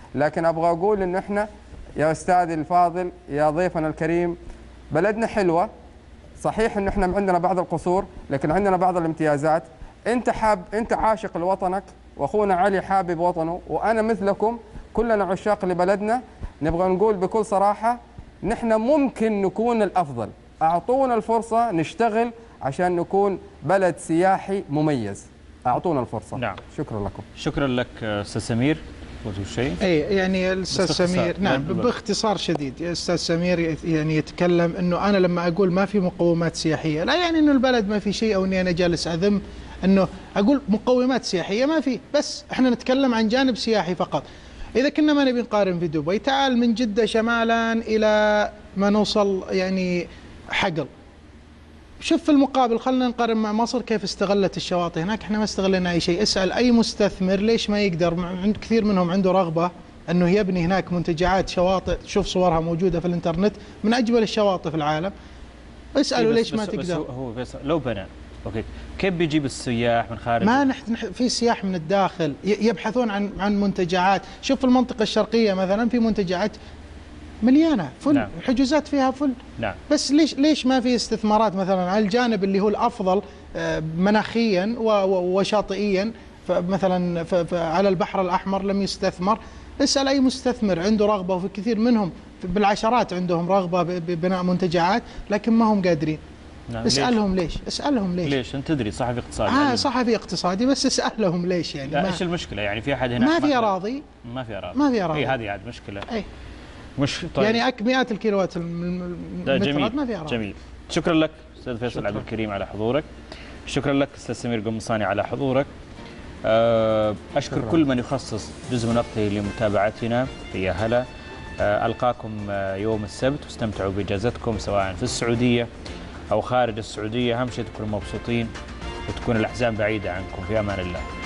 لكن ابغى اقول ان احنا يا استاذي الفاضل يا ضيفنا الكريم، بلدنا حلوه، صحيح ان احنا عندنا بعض القصور لكن عندنا بعض الامتيازات. انت عاشق لوطنك، واخونا علي حابب وطنه، وانا مثلكم كلنا عشاق لبلدنا. نبغى نقول بكل صراحه نحن ممكن نكون الافضل، اعطونا الفرصه نشتغل عشان نكون بلد سياحي مميز، اعطونا الفرصه. نعم. شكرا لكم. شكرا لك استاذ سمير. وتقول شيء؟ اي يعني الاستاذ سمير نعم باختصار شديد يا استاذ سمير يعني يتكلم انه انا لما اقول ما في مقومات سياحيه لا يعني انه البلد ما في شيء او اني انا جالس اذم، انه اقول مقومات سياحيه ما في، بس احنا نتكلم عن جانب سياحي فقط. اذا كنا ما نبي نقارن في دبي، تعال من جده شمالا الى ما نوصل يعني حقل، شوف في المقابل خلينا نقارن مع مصر كيف استغلت الشواطئ هناك. احنا ما استغلنا اي شيء. اسال اي مستثمر ليش ما يقدر، عند كثير منهم عنده رغبه انه يبني هناك منتجعات شواطئ، شوف صورها موجوده في الانترنت من اجمل الشواطئ في العالم. اسالوا ليش ما تقدر. هو لو بنى اوكي كيف بيجيب السياح من خارج؟ ما في سياح من الداخل يبحثون عن منتجعات. شوف المنطقه الشرقيه مثلا في منتجعات مليانه فل. نعم. الحجوزات فيها فل. نعم. بس ليش ما في استثمارات مثلا على الجانب اللي هو الافضل مناخيا وشاطئيا؟ مثلا على البحر الاحمر لم يستثمر. اسال اي مستثمر عنده رغبه، وفي كثير منهم بالعشرات عندهم رغبه ببناء منتجعات لكن ما هم قادرين. نعم. اسالهم ليش؟ اسالهم ليش؟ انت تدري صحفي اقتصادي. صحفي اقتصادي، بس اسالهم ليش يعني. لا ايش المشكله؟ يعني في احد هنا ما في اراضي. ما في اراضي. اي هذه عاد مشكله. اي مش طيب. يعني مئات الكيلوات المترات ما في اراضي. جميل. شكرا لك استاذ فيصل عبد الكريم على حضورك. شكرا لك استاذ سمير قمصاني على حضورك. اشكر كل من يخصص جزء من وقته لمتابعتنا في هلا. القاكم يوم السبت، واستمتعوا باجازتكم سواء في السعوديه او خارج السعوديه. اهم شيء تكونوا مبسوطين وتكون الاحزان بعيده عنكم. في امان الله.